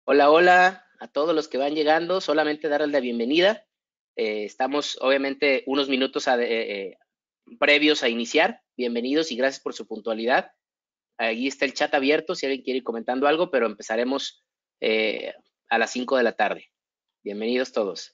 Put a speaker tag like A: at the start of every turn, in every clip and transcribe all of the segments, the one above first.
A: Hola, hola a todos los que van llegando. Solamente darles la bienvenida. Estamos obviamente unos minutos previos a iniciar. Bienvenidos y gracias por su puntualidad. Ahí está el chat abierto si alguien quiere ir comentando algo, pero empezaremos eh, a las 5 de la tarde. Bienvenidos todos.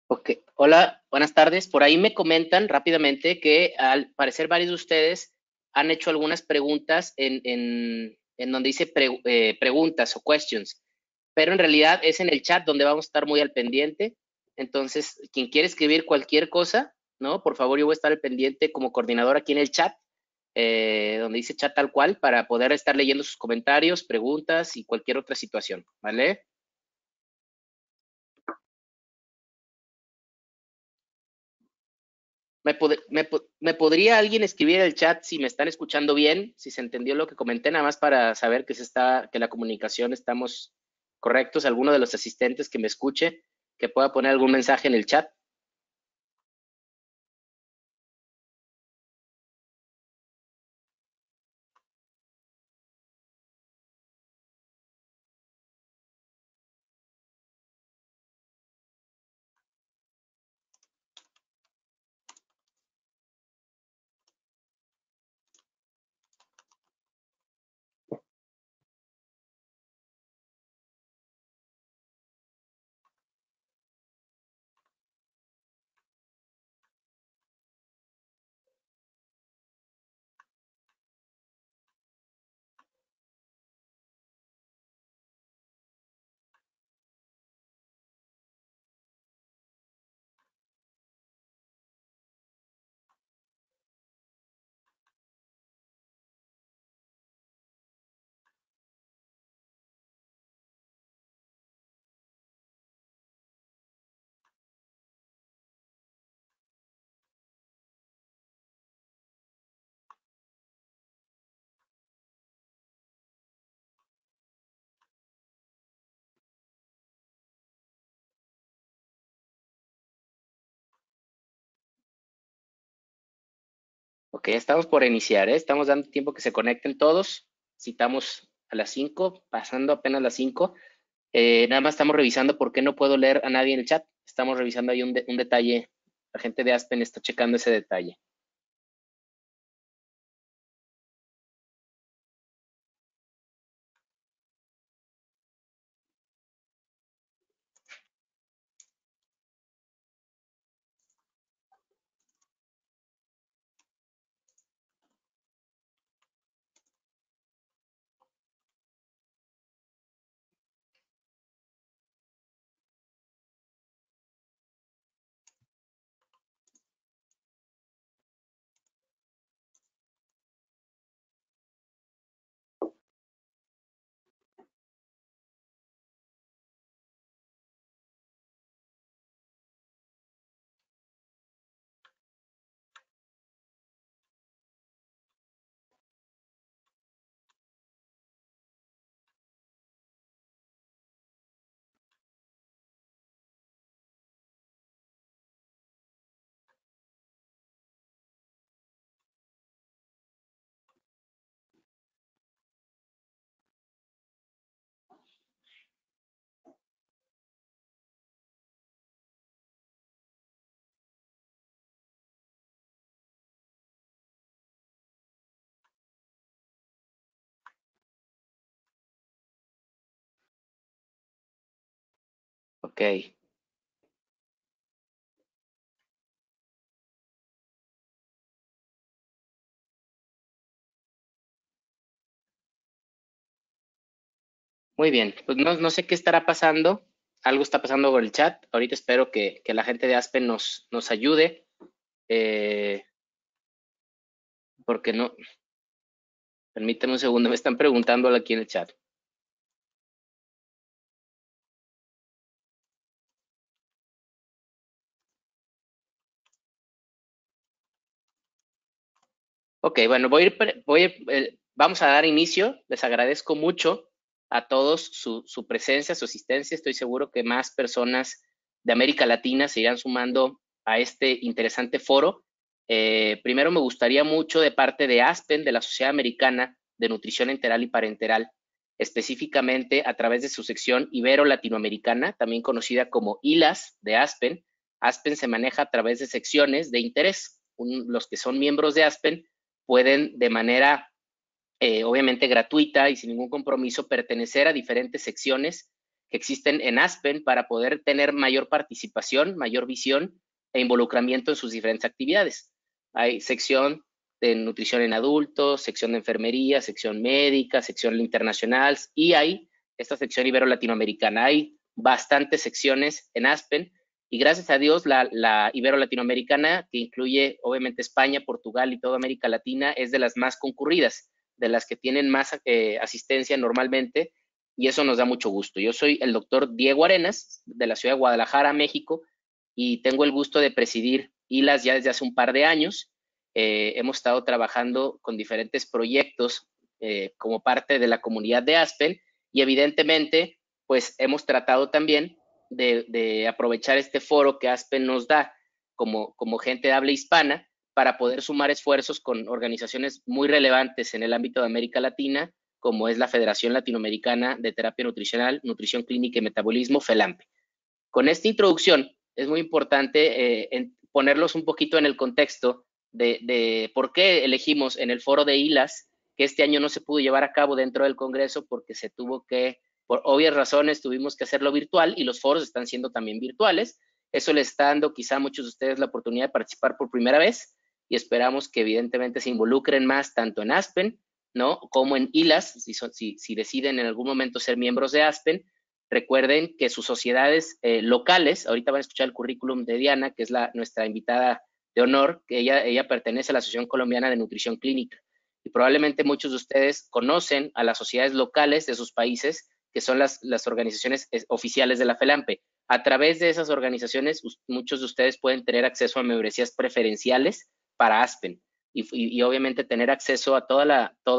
A: Ok, hola, buenas tardes. Por ahí me comentan rápidamente que al parecer varios de ustedes han hecho algunas preguntas en donde dice preguntas o questions, pero en realidad es en el chat donde vamos a estar muy al pendiente. Entonces, quien quiere escribir cualquier cosa, ¿no? Por favor, yo voy a estar al pendiente como coordinador aquí en el chat, donde dice chat tal cual, para poder estar leyendo sus comentarios, preguntas y cualquier otra situación, ¿vale? ¿Me podría alguien escribir en el chat si me están escuchando bien, si se entendió lo que comenté, nada más para saber que la comunicación estamos correctos? Alguno de los asistentes que me escuche, que pueda poner algún mensaje en el chat. Ok, estamos por iniciar, ¿eh? Estamos dando tiempo que se conecten todos. Citamos a las 5, pasando apenas las 5. Nada más estamos revisando por qué no puedo leer a nadie en el chat. Estamos revisando ahí un detalle. La gente de Aspen está checando ese detalle. Ok. Muy bien, pues no sé qué estará pasando. Algo está pasando con el chat. Ahorita espero que la gente de Aspen nos ayude, eh, porque no, permíteme un segundo, me están preguntando aquí en el chat. Ok, bueno, vamos a dar inicio. Les agradezco mucho a todos su presencia, su asistencia. Estoy seguro que más personas de América Latina se irán sumando a este interesante foro. Primero me gustaría mucho de parte de Aspen, de la Sociedad Americana de Nutrición Enteral y Parenteral, específicamente a través de su sección Ibero-Latinoamericana, también conocida como ILAS de Aspen. Aspen se maneja a través de secciones de interés. Los que son miembros de Aspen pueden de manera obviamente gratuita y sin ningún compromiso pertenecer a diferentes secciones que existen en Aspen para poder tener mayor participación, mayor visión e involucramiento en sus diferentes actividades. Hay sección de nutrición en adultos, sección de enfermería, sección médica, sección internacional y hay esta sección ibero-latinoamericana. Hay bastantes secciones en Aspen y gracias a Dios la ibero-latinoamericana, que incluye obviamente España, Portugal y toda América Latina, es de las más concurridas, de las que tienen más asistencia normalmente, y eso nos da mucho gusto. Yo soy el doctor Diego Arenas, de la ciudad de Guadalajara, México, y tengo el gusto de presidir ILAS ya desde hace un par de años. Hemos estado trabajando con diferentes proyectos como parte de la comunidad de Aspen, y evidentemente, pues hemos tratado también de aprovechar este foro que Aspen nos da como gente de habla hispana para poder sumar esfuerzos con organizaciones muy relevantes en el ámbito de América Latina, como es la Federación Latinoamericana de Terapia Nutricional, Nutrición Clínica y Metabolismo, FELAMPE. Con esta introducción es muy importante ponerlos un poquito en el contexto de por qué elegimos en el foro de ILAS, que este año no se pudo llevar a cabo dentro del Congreso porque se tuvo que, por obvias razones, tuvimos que hacerlo virtual y los foros están siendo también virtuales. Eso les está dando quizá a muchos de ustedes la oportunidad de participar por primera vez y esperamos que evidentemente se involucren más tanto en Aspen, ¿no? Como en ILAS, si deciden en algún momento ser miembros de Aspen. Recuerden que sus sociedades locales, ahorita van a escuchar el currículum de Diana, que es nuestra invitada de honor, que ella pertenece a la Asociación Colombiana de Nutrición Clínica. Y probablemente muchos de ustedes conocen a las sociedades locales de sus países, que son las organizaciones oficiales de la FELAMPE. A través de esas organizaciones, muchos de ustedes pueden tener acceso a membresías preferenciales para Aspen y obviamente tener acceso a toda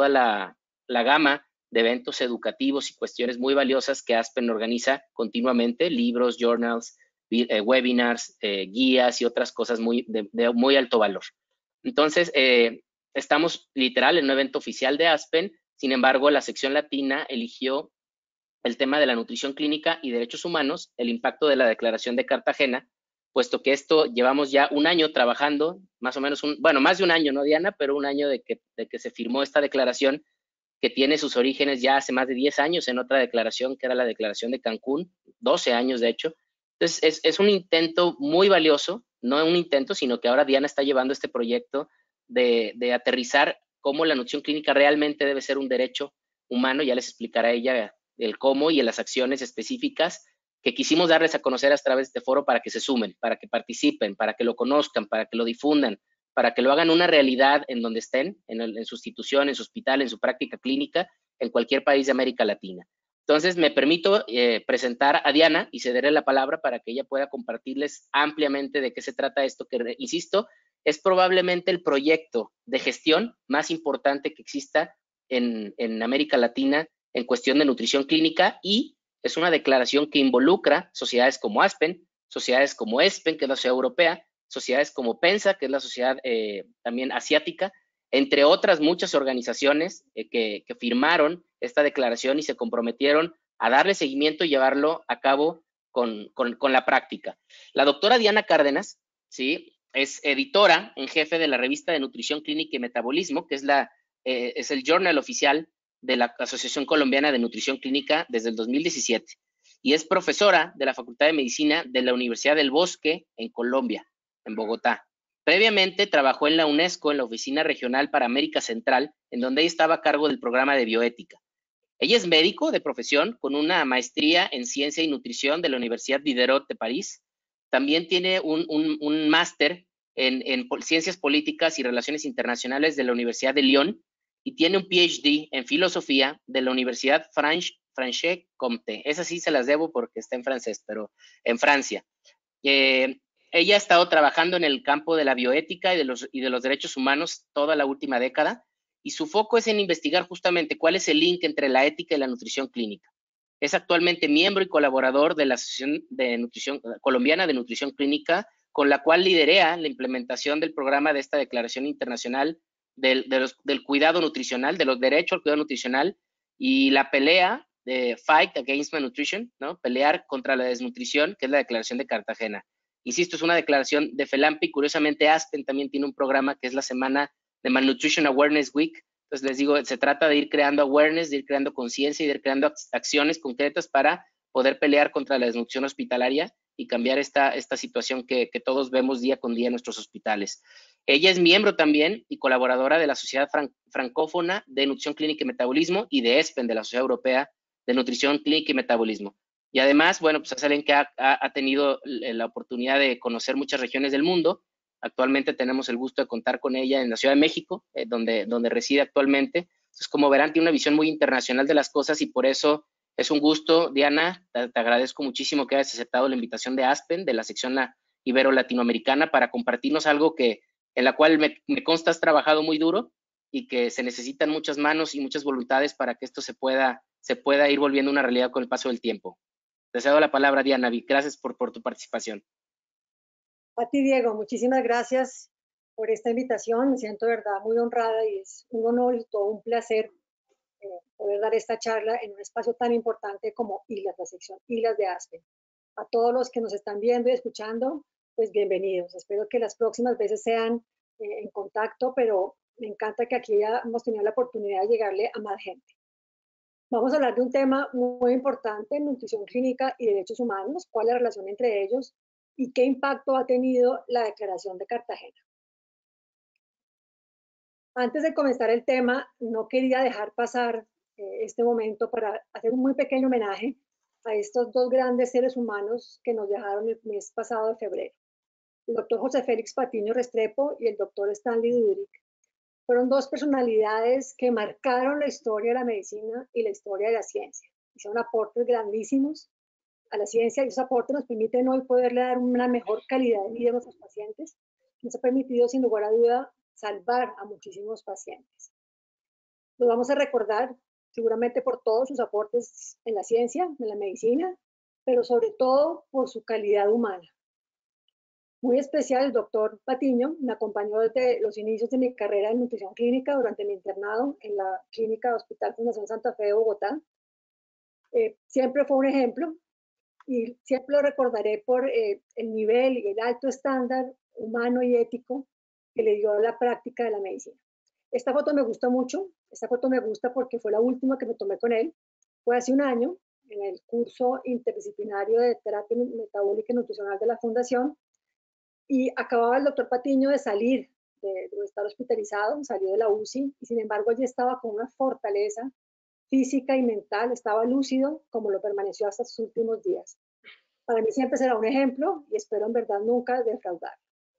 A: la gama de eventos educativos y cuestiones muy valiosas que Aspen organiza continuamente, libros, journals, webinars, guías y otras cosas de muy alto valor. Entonces, estamos literal en un evento oficial de Aspen, sin embargo, la sección latina eligió el tema de la nutrición clínica y derechos humanos, el impacto de la Declaración de Cartagena, puesto que esto llevamos ya un año trabajando, más o menos, más de un año, ¿no, Diana? Pero un año de que se firmó esta declaración, que tiene sus orígenes ya hace más de 10 años en otra declaración, que era la Declaración de Cancún, 12 años de hecho. Entonces, es un intento muy valioso, no un intento, sino que ahora Diana está llevando este proyecto de aterrizar cómo la nutrición clínica realmente debe ser un derecho humano. Ya les explicará ella el cómo y las acciones específicas que quisimos darles a conocer a través de este foro para que se sumen, para que participen, para que lo conozcan, para que lo difundan, para que lo hagan una realidad en donde estén, en su institución, en su hospital, en su práctica clínica, en cualquier país de América Latina. Entonces, me permito presentar a Diana y cederle la palabra para que ella pueda compartirles ampliamente de qué se trata esto, que, insisto, es probablemente el proyecto de gestión más importante que exista en América Latina en cuestión de nutrición clínica, y es una declaración que involucra sociedades como Aspen, sociedades como ESPEN, que es la sociedad europea, sociedades como PENSA, que es la sociedad también asiática, entre otras muchas organizaciones que firmaron esta declaración y se comprometieron a darle seguimiento y llevarlo a cabo con la práctica. La doctora Diana Cárdenas, ¿sí?, es editora en jefe de la revista de Nutrición Clínica y Metabolismo, que es el journal oficial de la Asociación Colombiana de Nutrición Clínica desde el 2017, y es profesora de la Facultad de Medicina de la Universidad del Bosque en Colombia, en Bogotá. Previamente trabajó en la UNESCO, en la Oficina Regional para América Central, en donde ella estaba a cargo del programa de bioética. Ella es médico de profesión con una maestría en Ciencia y Nutrición de la Universidad Diderot de París. También tiene un máster en Ciencias Políticas y Relaciones Internacionales de la Universidad de Lyon y tiene un PhD en Filosofía de la Universidad Franche Comté. Esas sí se las debo porque está en francés, pero en Francia. Ella ha estado trabajando en el campo de la bioética y de los derechos humanos toda la última década, y su foco es en investigar justamente cuál es el link entre la ética y la nutrición clínica. Es actualmente miembro y colaborador de la Asociación Colombiana de Nutrición Clínica, con la cual liderea la implementación del programa de esta Declaración Internacional del cuidado nutricional, de los derechos al cuidado nutricional, y la pelea de Fight Against Malnutrition, ¿no? Pelear contra la desnutrición, que es la Declaración de Cartagena. Insisto, es una declaración de FELAMPE, y curiosamente Aspen también tiene un programa que es la semana de Malnutrition Awareness Week. Entonces les digo, se trata de ir creando awareness, de ir creando conciencia y de ir creando acciones concretas para poder pelear contra la desnutrición hospitalaria y cambiar esta situación que todos vemos día con día en nuestros hospitales. Ella es miembro también y colaboradora de la Sociedad Francófona de Nutrición Clínica y Metabolismo y de ESPEN, de la Sociedad Europea de Nutrición Clínica y Metabolismo. Y además, bueno, pues es alguien que ha tenido la oportunidad de conocer muchas regiones del mundo. Actualmente tenemos el gusto de contar con ella en la Ciudad de México, donde reside actualmente. Entonces, como verán, tiene una visión muy internacional de las cosas y por eso es un gusto, Diana. Te agradezco muchísimo que hayas aceptado la invitación de Aspen, de la sección ibero-latinoamericana, para compartirnos algo en la cual me consta has trabajado muy duro y que se necesitan muchas manos y muchas voluntades para que esto se pueda ir volviendo una realidad con el paso del tiempo. Te cedo la palabra, Diana. Gracias por tu participación.
B: A ti, Diego, muchísimas gracias por esta invitación. Me siento de verdad muy honrada y es un honor y todo un placer poder dar esta charla en un espacio tan importante como ILAS, la sección ILAS de Aspen. A todos los que nos están viendo y escuchando, pues bienvenidos. Espero que las próximas veces sean en contacto, pero me encanta que aquí ya hemos tenido la oportunidad de llegarle a más gente. Vamos a hablar de un tema muy importante, nutrición clínica y derechos humanos, cuál es la relación entre ellos y qué impacto ha tenido la Declaración de Cartagena. Antes de comenzar el tema, no quería dejar pasar este momento para hacer un muy pequeño homenaje a estos dos grandes seres humanos que nos dejaron el mes pasado de febrero. El doctor José Félix Patiño Restrepo y el doctor Stanley Dudrick fueron dos personalidades que marcaron la historia de la medicina y la historia de la ciencia. Hicieron aportes grandísimos a la ciencia y esos aportes nos permiten hoy poderle dar una mejor calidad de vida a nuestros pacientes. Nos ha permitido, sin lugar a duda, salvar a muchísimos pacientes. Los vamos a recordar seguramente por todos sus aportes en la ciencia, en la medicina, pero sobre todo por su calidad humana. Muy especial, el doctor Patiño me acompañó desde los inicios de mi carrera en nutrición clínica durante mi internado en la clínica Hospital Fundación Santa Fe de Bogotá. Siempre fue un ejemplo y siempre lo recordaré por el nivel y el alto estándar humano y ético que le dio a la práctica de la medicina. Esta foto me gusta mucho, esta foto me gusta porque fue la última que me tomé con él, fue hace un año en el curso interdisciplinario de terapia metabólica y nutricional de la Fundación. Y acababa el doctor Patiño de salir, de estar hospitalizado, salió de la UCI y sin embargo allí estaba con una fortaleza física y mental, estaba lúcido como lo permaneció hasta sus últimos días. Para mí siempre será un ejemplo y espero en verdad nunca defraudar.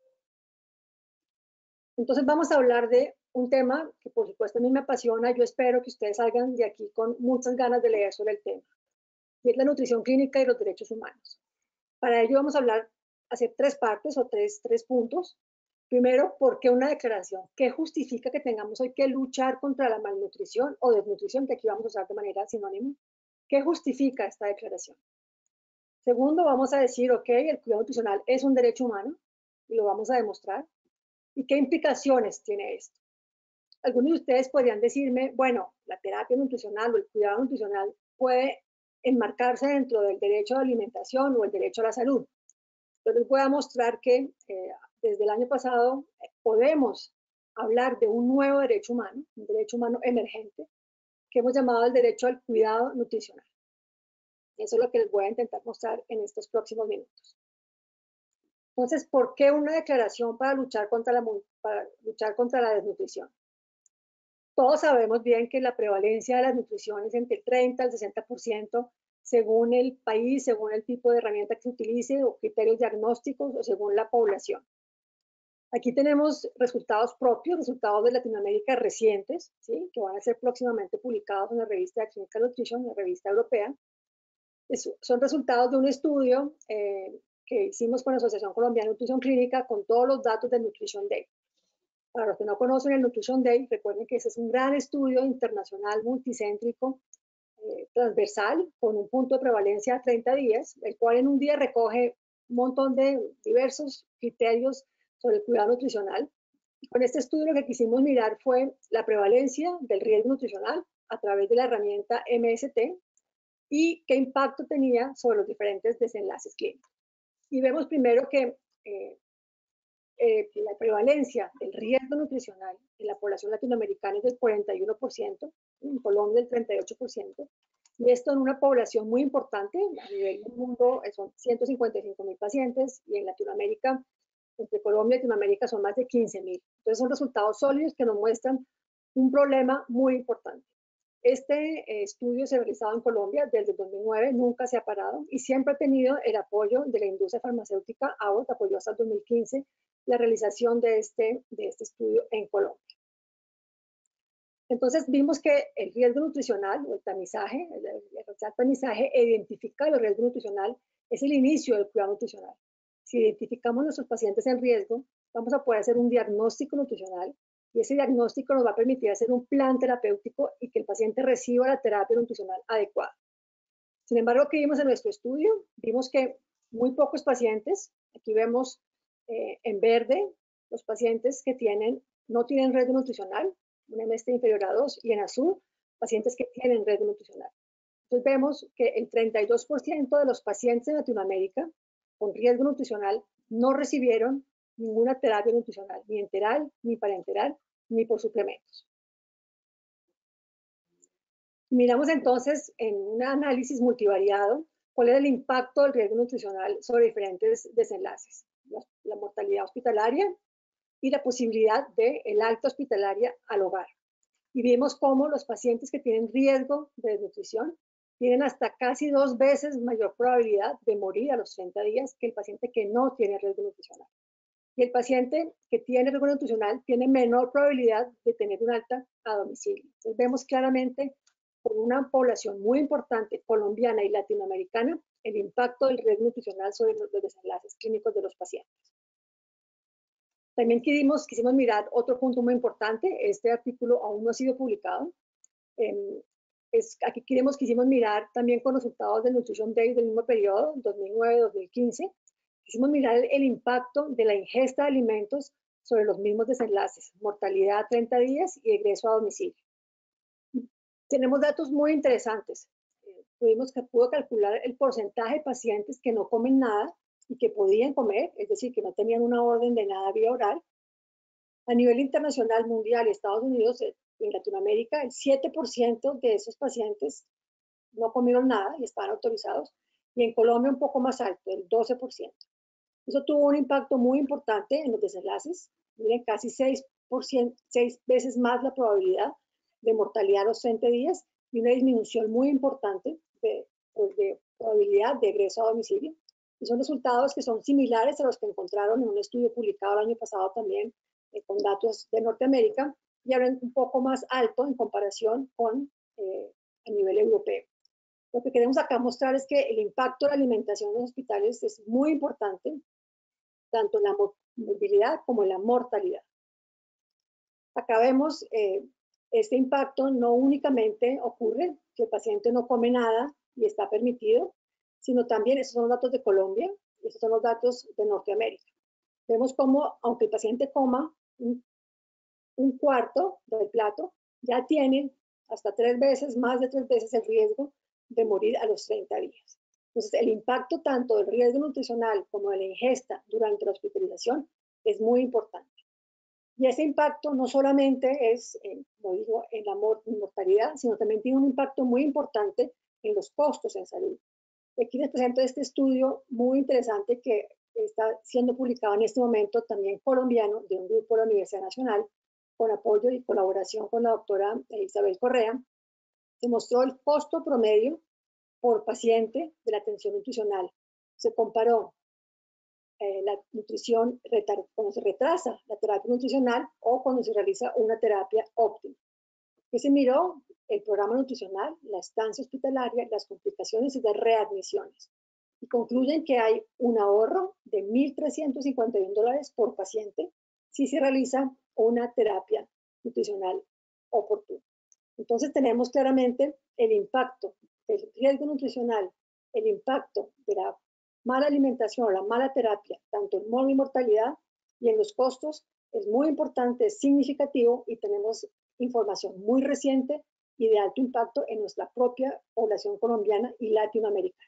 B: Entonces vamos a hablar de un tema que por supuesto a mí me apasiona. Yo espero que ustedes salgan de aquí con muchas ganas de leer sobre el tema. Y es la nutrición clínica y los derechos humanos. Para ello vamos a hablar, hacer tres partes o tres puntos. Primero, ¿por qué una declaración? ¿Qué justifica que tengamos hoy que luchar contra la malnutrición o desnutrición, que aquí vamos a usar de manera sinónima? ¿Qué justifica esta declaración? Segundo, vamos a decir, ok, el cuidado nutricional es un derecho humano y lo vamos a demostrar. ¿Y qué implicaciones tiene esto? Algunos de ustedes podrían decirme, bueno, la terapia nutricional o el cuidado nutricional puede enmarcarse dentro del derecho a la alimentación o el derecho a la salud. Yo les voy a mostrar que desde el año pasado podemos hablar de un nuevo derecho humano, un derecho humano emergente, que hemos llamado el derecho al cuidado nutricional. Eso es lo que les voy a intentar mostrar en estos próximos minutos. Entonces, ¿por qué una declaración para luchar contra la desnutrición? Todos sabemos bien que la prevalencia de la desnutrición es entre el 30 al 60%, según el país, según el tipo de herramienta que se utilice, o criterios diagnósticos, o según la población. Aquí tenemos resultados propios, resultados de Latinoamérica recientes, ¿sí? Que van a ser próximamente publicados en la revista Clinical Nutrition, en la revista europea. Son resultados de un estudio que hicimos con la Asociación Colombiana de Nutrición Clínica con todos los datos del Nutrition Day. Para los que no conocen el Nutrition Day, recuerden que ese es un gran estudio internacional, multicéntrico, transversal, con un punto de prevalencia a 30 días, el cual en un día recoge un montón de diversos criterios sobre el cuidado nutricional. Y con este estudio lo que quisimos mirar fue la prevalencia del riesgo nutricional a través de la herramienta MST y qué impacto tenía sobre los diferentes desenlaces clínicos. Y vemos primero que la prevalencia del riesgo nutricional en la población latinoamericana es del 41%, en Colombia del 38%, Y esto en una población muy importante, a nivel del mundo son 155.000 pacientes y en Latinoamérica, entre Colombia y Latinoamérica son más de 15.000. Entonces son resultados sólidos que nos muestran un problema muy importante. Este estudio se ha realizado en Colombia desde el 2009, nunca se ha parado y siempre ha tenido el apoyo de la industria farmacéutica. AWOT apoyó hasta el 2015 la realización de este estudio en Colombia. Entonces vimos que el riesgo nutricional o el tamizaje, el tamizaje identifica el riesgo nutricional, es el inicio del cuidado nutricional. Si identificamos a nuestros pacientes en riesgo, vamos a poder hacer un diagnóstico nutricional y ese diagnóstico nos va a permitir hacer un plan terapéutico y que el paciente reciba la terapia nutricional adecuada. Sin embargo, ¿qué vimos en nuestro estudio? Vimos que muy pocos pacientes, aquí vemos en verde los pacientes que no tienen riesgo nutricional, un MST inferior a 2, y en azul, pacientes que tienen riesgo nutricional. Entonces vemos que el 32% de los pacientes en Latinoamérica con riesgo nutricional no recibieron ninguna terapia nutricional, ni enteral, ni parenteral, ni por suplementos. Miramos entonces en un análisis multivariado cuál es el impacto del riesgo nutricional sobre diferentes desenlaces, la mortalidad hospitalaria y la posibilidad del alta hospitalaria al hogar. Y vimos cómo los pacientes que tienen riesgo de desnutrición tienen hasta casi 2 veces mayor probabilidad de morir a los 30 días que el paciente que no tiene riesgo nutricional. Y el paciente que tiene riesgo nutricional tiene menor probabilidad de tener un alta a domicilio. Entonces vemos claramente con una población muy importante colombiana y latinoamericana el impacto del riesgo nutricional sobre los desenlaces clínicos de los pacientes. También quisimos mirar otro punto muy importante. Este artículo aún no ha sido publicado. Aquí quisimos mirar también con resultados del Nutrition Day del mismo periodo, 2009-2015. Quisimos mirar el impacto de la ingesta de alimentos sobre los mismos desenlaces, mortalidad a 30 días y egreso a domicilio. Tenemos datos muy interesantes. Pudo calcular el porcentaje de pacientes que no comen nada y que podían comer, es decir, que no tenían una orden de nada vía oral. A nivel internacional, mundial, Estados Unidos, en Latinoamérica, el 7% de esos pacientes no comieron nada y estaban autorizados. Y en Colombia un poco más alto, el 12%. Eso tuvo un impacto muy importante en los desenlaces. Miren, casi 6 veces más la probabilidad de mortalidad a los 30 días y una disminución muy importante de probabilidad de egreso a domicilio. Y son resultados que son similares a los que encontraron en un estudio publicado el año pasado también con datos de Norteamérica y ahora un poco más alto en comparación con a nivel europeo. Lo que queremos acá mostrar es que el impacto de la alimentación en los hospitales es muy importante, tanto en la movilidad como en la mortalidad. Acá vemos este impacto no únicamente ocurre que el paciente no come nada y está permitido, sino también, esos son los datos de Colombia, estos son los datos de Norteamérica. Vemos cómo, aunque el paciente coma un cuarto del plato, ya tiene hasta 3 veces, más de 3 veces el riesgo de morir a los 30 días. Entonces, el impacto tanto del riesgo nutricional como de la ingesta durante la hospitalización es muy importante. Y ese impacto no solamente es, como digo, en la mortalidad, sino también tiene un impacto muy importante en los costos en salud. Aquí les presento este estudio muy interesante que está siendo publicado en este momento, también colombiano, de un grupo de la Universidad Nacional, con apoyo y colaboración con la doctora Isabel Correa. Se mostró el costo promedio por paciente de la atención nutricional. Se comparó la nutrición cuando se retrasa la terapia nutricional o cuando se realiza una terapia óptima. Que se miró el programa nutricional, la estancia hospitalaria, las complicaciones y las readmisiones. Y concluyen que hay un ahorro de $1.351 por paciente si se realiza una terapia nutricional oportuna. Entonces tenemos claramente el impacto del riesgo nutricional, el impacto de la mala alimentación o la mala terapia, tanto en mortalidad y en los costos, es muy importante, es significativo y tenemos información muy reciente y de alto impacto en nuestra propia población colombiana y latinoamericana.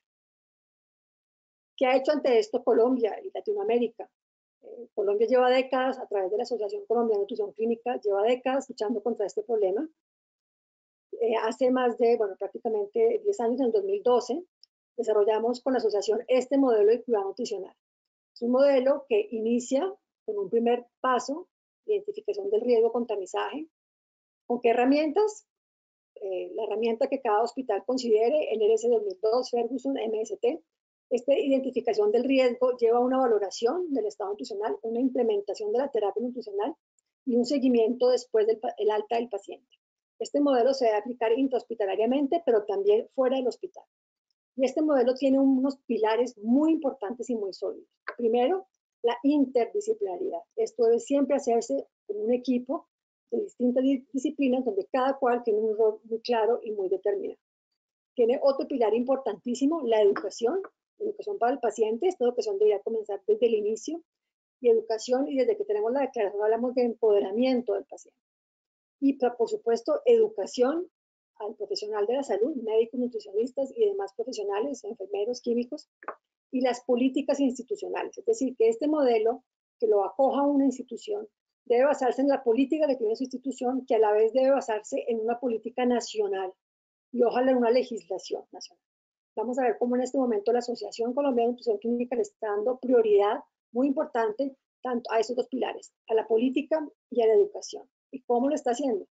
B: ¿Qué ha hecho ante esto Colombia y Latinoamérica? Colombia lleva décadas, a través de la Asociación Colombiana de Nutrición Clínica, lleva décadas luchando contra este problema. Hace más de, bueno, prácticamente 10 años, en el 2012, desarrollamos con la asociación este modelo de cuidado nutricional. Es un modelo que inicia con un primer paso, identificación del riesgo con tamizaje. ¿Con qué herramientas? La herramienta que cada hospital considere, el NRS 2002, Ferguson, MST. Esta identificación del riesgo lleva a una valoración del estado nutricional, una implementación de la terapia nutricional y un seguimiento después del alta del paciente. Este modelo se debe aplicar intrahospitalariamente, pero también fuera del hospital. Y este modelo tiene unos pilares muy importantes y muy sólidos. Primero, la interdisciplinaridad. Esto debe siempre hacerse con un equipo de distintas disciplinas donde cada cual tiene un rol muy claro y muy determinado. Tiene otro pilar importantísimo, la educación para el paciente. Esta educación debería comenzar desde el inicio, y educación, y desde que tenemos la declaración hablamos de empoderamiento del paciente. Y por supuesto, educación al profesional de la salud, médicos, nutricionistas y demás profesionales, enfermeros, químicos, y las políticas institucionales. Es decir, que este modelo que lo acoja una institución debe basarse en la política que tiene su institución, que a la vez debe basarse en una política nacional y ojalá en una legislación nacional. Vamos a ver cómo en este momento la Asociación Colombiana de Nutrición Clínica le está dando prioridad muy importante tanto a esos dos pilares, a la política y a la educación. ¿Y cómo lo está haciendo?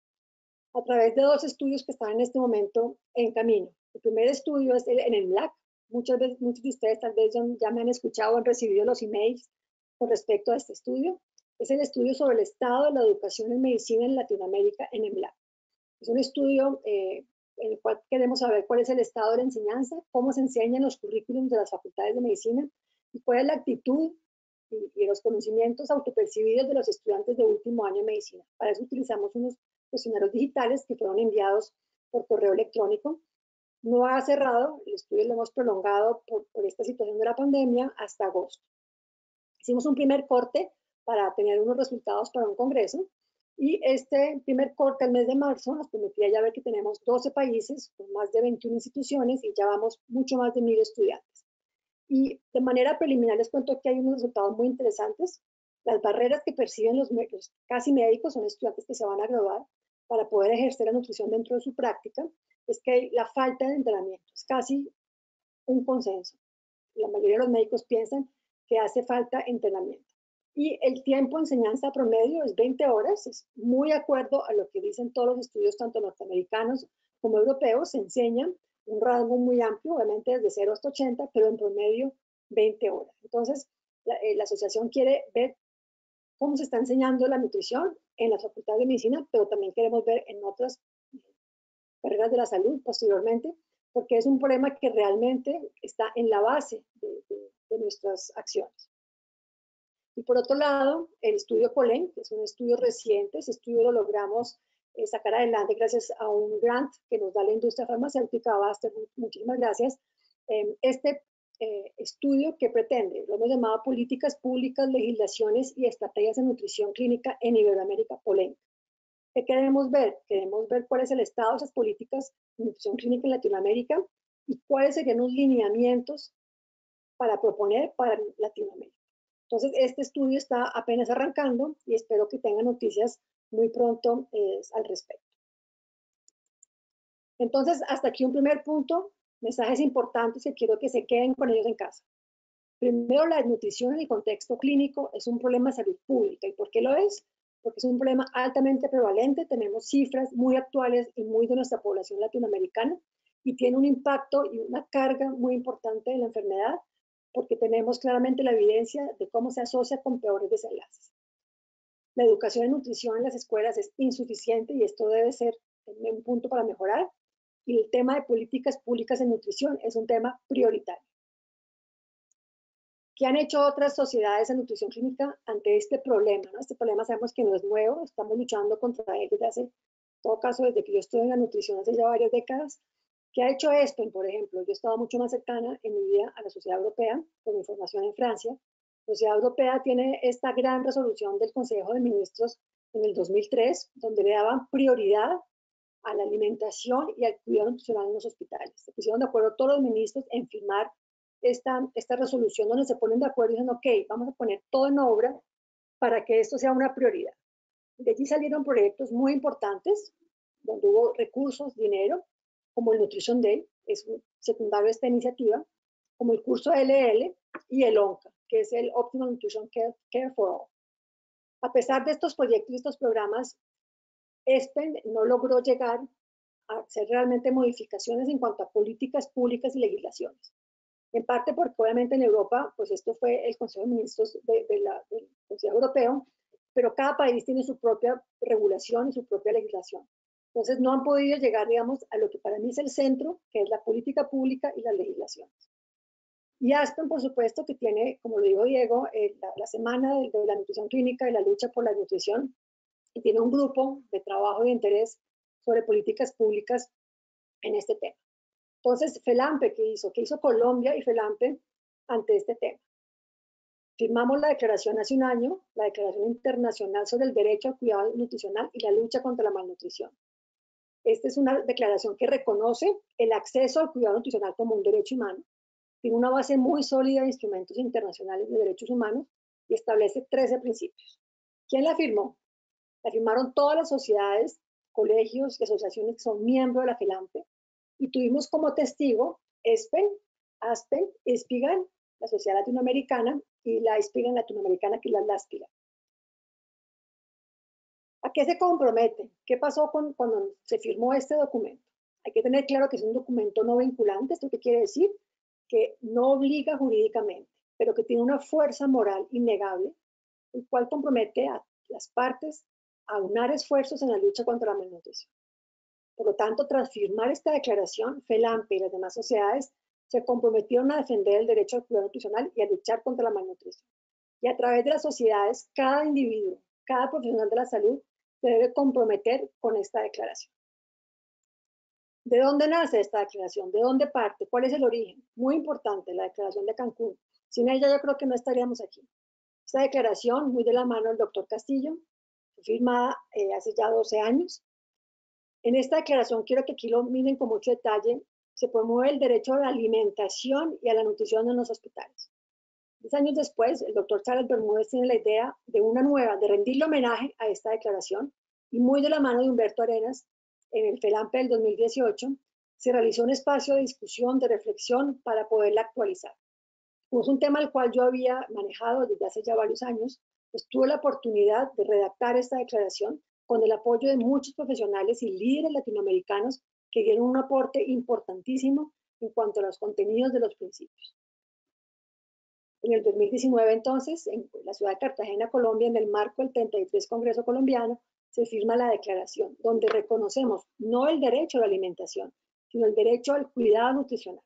B: A través de dos estudios que están en este momento en camino. El primer estudio es en el MLAC. Muchos de ustedes tal vez ya me han escuchado o han recibido los emails con respecto a este estudio. Es el estudio sobre el estado de la educación en medicina en Latinoamérica en el MLAC. Es un estudio en el cual queremos saber cuál es el estado de la enseñanza, cómo se enseñan los currículums de las facultades de medicina y cuál es la actitud y los conocimientos autopercibidos de los estudiantes de último año de medicina. Para eso utilizamos unos cuestionarios digitales que fueron enviados por correo electrónico. No ha cerrado, el estudio lo hemos prolongado por esta situación de la pandemia hasta agosto. Hicimos un primer corte para tener unos resultados para un congreso, y este primer corte al mes de marzo nos permitía ya ver que tenemos 12 países con más de 21 instituciones y ya vamos mucho más de 1000 estudiantes. Y de manera preliminar les cuento que hay unos resultados muy interesantes. Las barreras que perciben los casi médicos, son estudiantes que se van a graduar, para poder ejercer la nutrición dentro de su práctica, es que hay la falta de entrenamiento. Es casi un consenso. La mayoría de los médicos piensan que hace falta entrenamiento. Y el tiempo de enseñanza promedio es 20 horas, es muy de acuerdo a lo que dicen todos los estudios, tanto norteamericanos como europeos. Se enseñan un rango muy amplio, obviamente desde 0 hasta 80, pero en promedio 20 horas. Entonces, la asociación quiere ver cómo se está enseñando la nutrición en las facultades de medicina, pero también queremos ver en otras carreras de la salud posteriormente, porque es un problema que realmente está en la base de nuestras acciones. Y por otro lado, el estudio Polen, que es un estudio reciente, ese estudio lo logramos sacar adelante gracias a un grant que nos da la industria farmacéutica, Baster, muchísimas gracias. Este estudio que pretende, lo hemos llamado políticas públicas, legislaciones y estrategias de nutrición clínica en Iberoamérica, Polen. ¿Qué queremos ver? Queremos ver cuál es el estado de esas políticas de nutrición clínica en Latinoamérica y cuáles serían los lineamientos para proponer para Latinoamérica. Entonces, este estudio está apenas arrancando y espero que tengan noticias muy pronto al respecto. Entonces, hasta aquí un primer punto, mensajes importantes que quiero que se queden con ellos en casa. Primero, la desnutrición en el contexto clínico es un problema de salud pública. ¿Y por qué lo es? Porque es un problema altamente prevalente. Tenemos cifras muy actuales y muy de nuestra población latinoamericana, y tiene un impacto y una carga muy importante de la enfermedad, porque tenemos claramente la evidencia de cómo se asocia con peores desenlaces. La educación en nutrición en las escuelas es insuficiente y esto debe ser un punto para mejorar. Y el tema de políticas públicas en nutrición es un tema prioritario. ¿Qué han hecho otras sociedades de nutrición clínica ante este problema? ¿No? Este problema sabemos que no es nuevo, estamos luchando contra él desde hace, en todo caso, desde que yo estoy en la nutrición hace ya varias décadas. ¿Qué ha hecho ESPEN, por ejemplo? Yo he estado mucho más cercana en mi vida a la Sociedad Europea, por mi formación en Francia. La Sociedad Europea tiene esta gran resolución del Consejo de Ministros en el 2003, donde le daban prioridad a la alimentación y al cuidado nutricional en los hospitales. Se pusieron de acuerdo todos los ministros en firmar esta resolución, donde se ponen de acuerdo y dicen, ok, vamos a poner todo en obra para que esto sea una prioridad. De allí salieron proyectos muy importantes, donde hubo recursos, dinero, como el Nutrition Day, es secundario a esta iniciativa, como el curso LL y el ONCA, que es el Optimal Nutrition Care for All. A pesar de estos proyectos y estos programas, ESPEN no logró llegar a hacer realmente modificaciones en cuanto a políticas públicas y legislaciones. En parte porque obviamente en Europa, pues esto fue el Consejo de Ministros del Consejo Europeo, pero cada país tiene su propia regulación y su propia legislación. Entonces no han podido llegar, digamos, a lo que para mí es el centro, que es la política pública y las legislaciones. Y ASPEN, por supuesto, que tiene, como lo dijo Diego, la semana de la nutrición clínica y la lucha por la nutrición, y tiene un grupo de trabajo y de interés sobre políticas públicas en este tema. Entonces, FELAMPE, ¿qué hizo? ¿Qué hizo Colombia y FELAMPE ante este tema? Firmamos la declaración hace un año, la Declaración Internacional sobre el Derecho al Cuidado Nutricional y la Lucha contra la Malnutrición. Esta es una declaración que reconoce el acceso al cuidado nutricional como un derecho humano, tiene una base muy sólida de instrumentos internacionales de derechos humanos y establece 13 principios. ¿Quién la firmó? La firmaron todas las sociedades, colegios y asociaciones que son miembros de la FELAMPE, y tuvimos como testigo ESPEN, ASPEN, ISPIGAN, la Sociedad Latinoamericana, y la ISPIGAN Latinoamericana, que es la LASPIGAN. ¿A qué se compromete? ¿Qué pasó cuando se firmó este documento? Hay que tener claro que es un documento no vinculante. ¿Esto qué quiere decir? Que no obliga jurídicamente, pero que tiene una fuerza moral innegable, el cual compromete a las partes a unar esfuerzos en la lucha contra la malnutrición. Por lo tanto, tras firmar esta declaración, FELAMPE y las demás sociedades se comprometieron a defender el derecho al cuidado nutricional y a luchar contra la malnutrición. Y a través de las sociedades, cada individuo, cada profesional de la salud se debe comprometer con esta declaración. ¿De dónde nace esta declaración? ¿De dónde parte? ¿Cuál es el origen? Muy importante, la declaración de Cancún. Sin ella yo creo que no estaríamos aquí. Esta declaración, muy de la mano del doctor Castillo, fue firmada hace ya 12 años. En esta declaración, quiero que aquí lo miren con mucho detalle, se promueve el derecho a la alimentación y a la nutrición en los hospitales. 10 años después, el doctor Charles Bermúdez tiene la idea de una nueva, de rendirle homenaje a esta declaración, y muy de la mano de Humberto Arenas, en el FELAMPE del 2018, se realizó un espacio de discusión, de reflexión para poderla actualizar. Como es un tema al cual yo había manejado desde hace ya varios años, pues tuve la oportunidad de redactar esta declaración con el apoyo de muchos profesionales y líderes latinoamericanos que dieron un aporte importantísimo en cuanto a los contenidos de los principios. En el 2019, entonces, en la ciudad de Cartagena, Colombia, en el marco del 33 Congreso Colombiano, se firma la declaración, donde reconocemos no el derecho a la alimentación, sino el derecho al cuidado nutricional.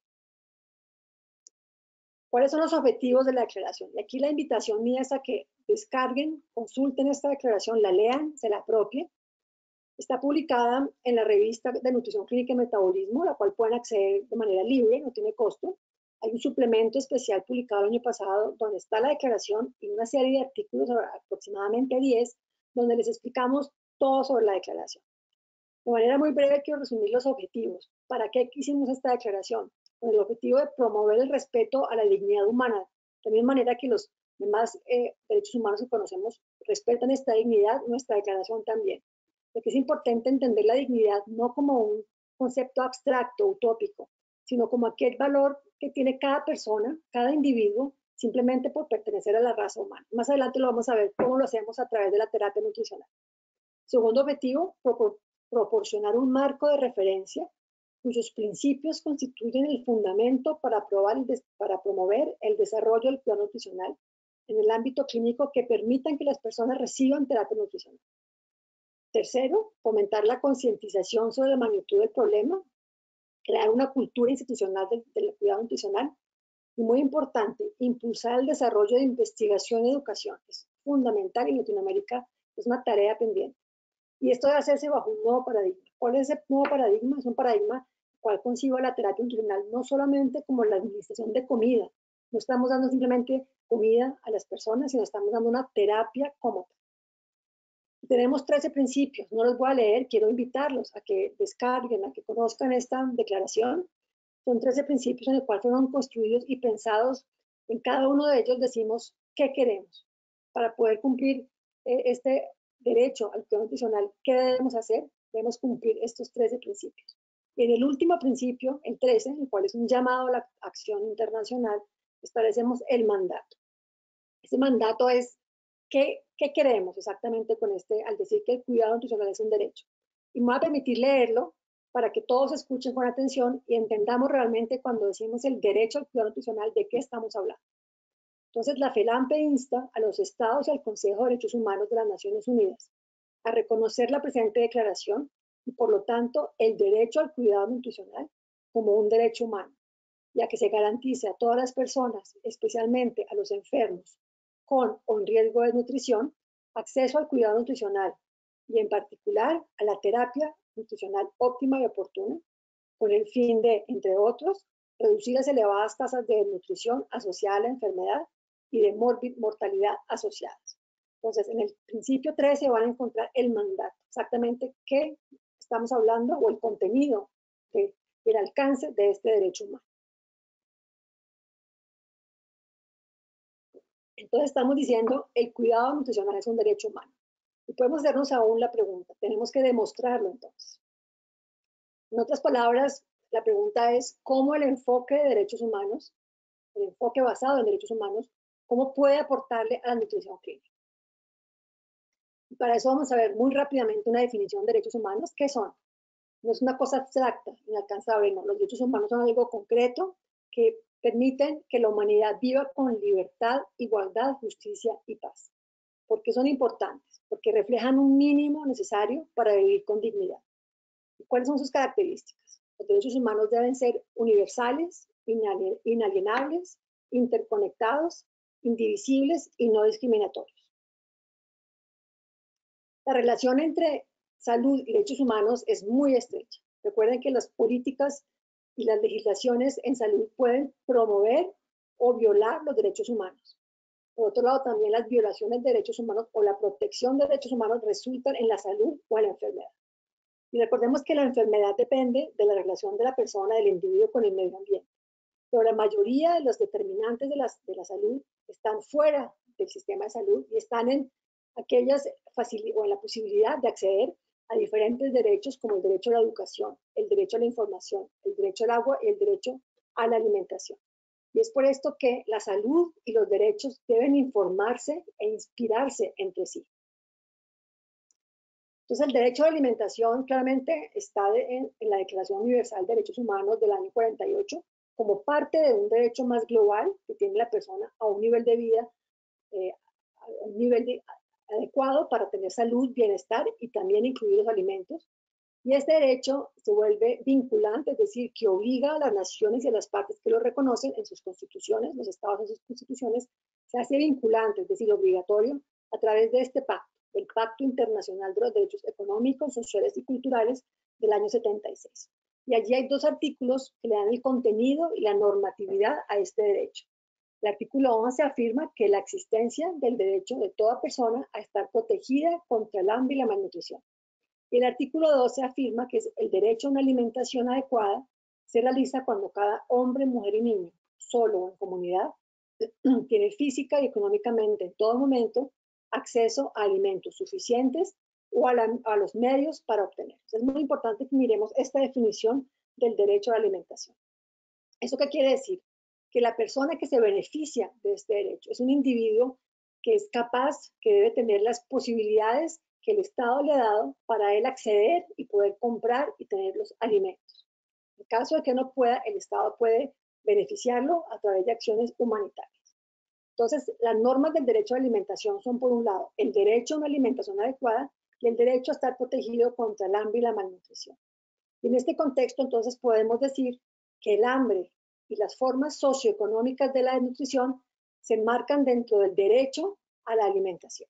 B: ¿Cuáles son los objetivos de la declaración? Y aquí la invitación mía es a que descarguen, consulten esta declaración, la lean, se la apropien. Está publicada en la revista de Nutrición Clínica y Metabolismo, la cual pueden acceder de manera libre, no tiene costo. Hay un suplemento especial publicado el año pasado donde está la declaración y una serie de artículos, aproximadamente 10, donde les explicamos todo sobre la declaración. De manera muy breve quiero resumir los objetivos. ¿Para qué hicimos esta declaración? Con el objetivo de promover el respeto a la dignidad humana, de la misma manera que los demás derechos humanos que conocemos respetan esta dignidad, nuestra declaración también. Porque es importante entender la dignidad no como un concepto abstracto, utópico, sino como aquel valor que tiene cada persona, cada individuo, simplemente por pertenecer a la raza humana. Más adelante lo vamos a ver cómo lo hacemos a través de la terapia nutricional. Segundo objetivo, proporcionar un marco de referencia cuyos principios constituyen el fundamento para promover el desarrollo del plan nutricional en el ámbito clínico que permitan que las personas reciban terapia nutricional. Tercero, fomentar la concientización sobre la magnitud del problema, crear una cultura institucional del cuidado nutricional y, muy importante, impulsar el desarrollo de investigación y educación. Es fundamental, y en Latinoamérica es una tarea pendiente. Y esto debe hacerse bajo un nuevo paradigma. ¿Cuál es ese nuevo paradigma? Es un paradigma cual concibe la terapia nutricional no solamente como la administración de comida. No estamos dando simplemente comida a las personas, sino estamos dando una terapia como tal. Tenemos 13 principios, no los voy a leer, quiero invitarlos a que descarguen, a que conozcan esta declaración. Son 13 principios en los cuales fueron construidos y pensados. En cada uno de ellos decimos qué queremos para poder cumplir este derecho al cuidado nutricional, qué debemos hacer Debemos cumplir estos 13 principios. Y en el último principio, el 13, el cual es un llamado a la acción internacional, establecemos el mandato. Ese mandato es ¿qué queremos exactamente con al decir que el cuidado nutricional es un derecho? Y me voy a permitir leerlo para que todos escuchen con atención y entendamos realmente cuando decimos el derecho al cuidado nutricional de qué estamos hablando. Entonces, la FELAMPE insta a los Estados y al Consejo de Derechos Humanos de las Naciones Unidas a reconocer la presente declaración y, por lo tanto, el derecho al cuidado nutricional como un derecho humano, ya que se garantice a todas las personas, especialmente a los enfermos con o en riesgo de desnutrición, acceso al cuidado nutricional y, en particular, a la terapia nutricional óptima y oportuna, con el fin de, entre otros, reducir las elevadas tasas de desnutrición asociadas a la enfermedad y de mortalidad asociadas. Entonces, en el principio 13 van a encontrar el mandato, exactamente qué estamos hablando o el contenido del alcance de este derecho humano. Entonces, estamos diciendo el cuidado nutricional es un derecho humano. Y podemos hacernos aún la pregunta, tenemos que demostrarlo entonces. En otras palabras, la pregunta es cómo el enfoque de derechos humanos, el enfoque basado en derechos humanos, cómo puede aportarle a la nutrición clínica. Y para eso vamos a ver muy rápidamente una definición de derechos humanos. ¿Qué son? No es una cosa abstracta, inalcanzable, no. Los derechos humanos son algo concreto que permiten que la humanidad viva con libertad, igualdad, justicia y paz. ¿Por qué son importantes? Porque reflejan un mínimo necesario para vivir con dignidad. ¿Y cuáles son sus características? Los derechos humanos deben ser universales, inalienables, interconectados, indivisibles y no discriminatorios. La relación entre salud y derechos humanos es muy estrecha. Recuerden que las políticas y las legislaciones en salud pueden promover o violar los derechos humanos. Por otro lado, también las violaciones de derechos humanos o la protección de derechos humanos resultan en la salud o en la enfermedad. Y recordemos que la enfermedad depende de la relación de la persona, del individuo con el medio ambiente. Pero la mayoría de los determinantes de la salud están fuera del sistema de salud y están en aquellas o en la posibilidad de acceder a diferentes derechos como el derecho a la educación, el derecho a la información, el derecho al agua y el derecho a la alimentación. Y es por esto que la salud y los derechos deben informarse e inspirarse entre sí. Entonces, el derecho a la alimentación claramente está en la Declaración Universal de Derechos Humanos del año 48 como parte de un derecho más global que tiene la persona a un nivel de vida, a un nivel adecuado para tener salud, bienestar y también incluir los alimentos. Y este derecho se vuelve vinculante, es decir, que obliga a las naciones y a las partes que lo reconocen en sus constituciones, los estados en sus constituciones, se hace vinculante, es decir, obligatorio, a través de este pacto, el Pacto Internacional de los Derechos Económicos, Sociales y Culturales del año 76. Y allí hay dos artículos que le dan el contenido y la normatividad a este derecho. El artículo 11 afirma que la existencia del derecho de toda persona a estar protegida contra el hambre y la malnutrición. Y el artículo 12 afirma que el derecho a una alimentación adecuada se realiza cuando cada hombre, mujer y niño, solo o en comunidad, tiene física y económicamente en todo momento acceso a alimentos suficientes o a los medios para obtener. Es muy importante que miremos esta definición del derecho a la alimentación. ¿Eso qué quiere decir? Que la persona que se beneficia de este derecho es un individuo que es capaz, que debe tener las posibilidades que el Estado le ha dado para él acceder y poder comprar y tener los alimentos. En caso de que no pueda, el Estado puede beneficiarlo a través de acciones humanitarias. Entonces, las normas del derecho a la alimentación son, por un lado, el derecho a una alimentación adecuada y el derecho a estar protegido contra el hambre y la malnutrición. Y en este contexto, entonces, podemos decir que el hambre y las formas socioeconómicas de la desnutrición se enmarcan dentro del derecho a la alimentación.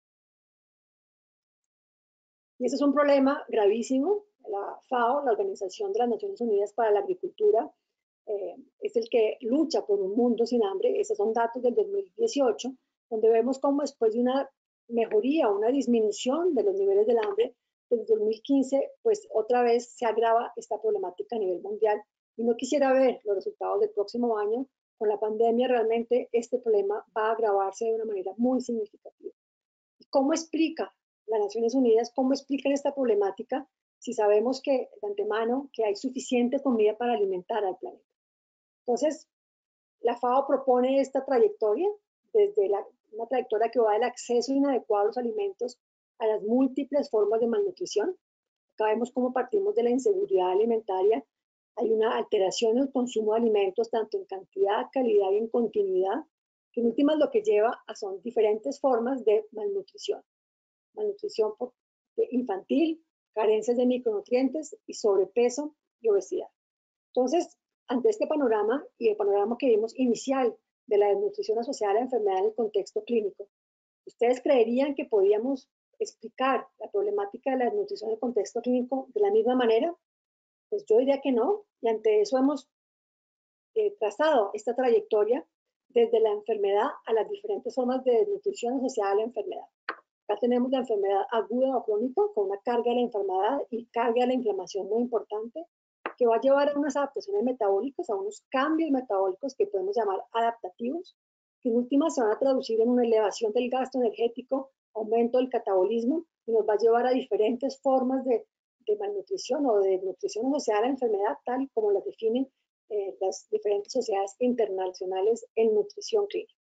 B: Y ese es un problema gravísimo. La FAO, la Organización de las Naciones Unidas para la Agricultura, es el que lucha por un mundo sin hambre. Esos son datos del 2018, donde vemos cómo después de una mejoría, una disminución de los niveles del hambre, desde 2015, pues otra vez se agrava esta problemática a nivel mundial. Y no quisiera ver los resultados del próximo año. Con la pandemia realmente este problema va a agravarse de una manera muy significativa. ¿Y cómo explica las Naciones Unidas, cómo explican esta problemática? si sabemos que de antemano que hay suficiente comida para alimentar al planeta. Entonces, la FAO propone esta trayectoria, desde una trayectoria que va del acceso inadecuado a los alimentos a las múltiples formas de malnutrición. Acá vemos cómo partimos de la inseguridad alimentaria. Hay una alteración en el consumo de alimentos, tanto en cantidad, calidad y en continuidad, que en últimas lo que lleva a son diferentes formas de malnutrición. Malnutrición infantil, carencias de micronutrientes y sobrepeso y obesidad. Entonces, ante este panorama y el panorama que vimos inicial de la desnutrición asociada a la enfermedad en el contexto clínico, ¿ustedes creerían que podíamos explicar la problemática de la desnutrición en el contexto clínico de la misma manera? Pues yo diría que no, y ante eso hemos trazado esta trayectoria desde la enfermedad a las diferentes formas de desnutrición asociada a la enfermedad. Acá tenemos la enfermedad aguda o crónica, con una carga de la enfermedad y carga de la inflamación muy importante, que va a llevar a unas adaptaciones metabólicas, a unos cambios metabólicos que podemos llamar adaptativos, que en última se van a traducir en una elevación del gasto energético, aumento del catabolismo, y nos va a llevar a diferentes formas de malnutrición o de nutrición asociada a la enfermedad, tal como las definen las diferentes sociedades internacionales en nutrición clínica.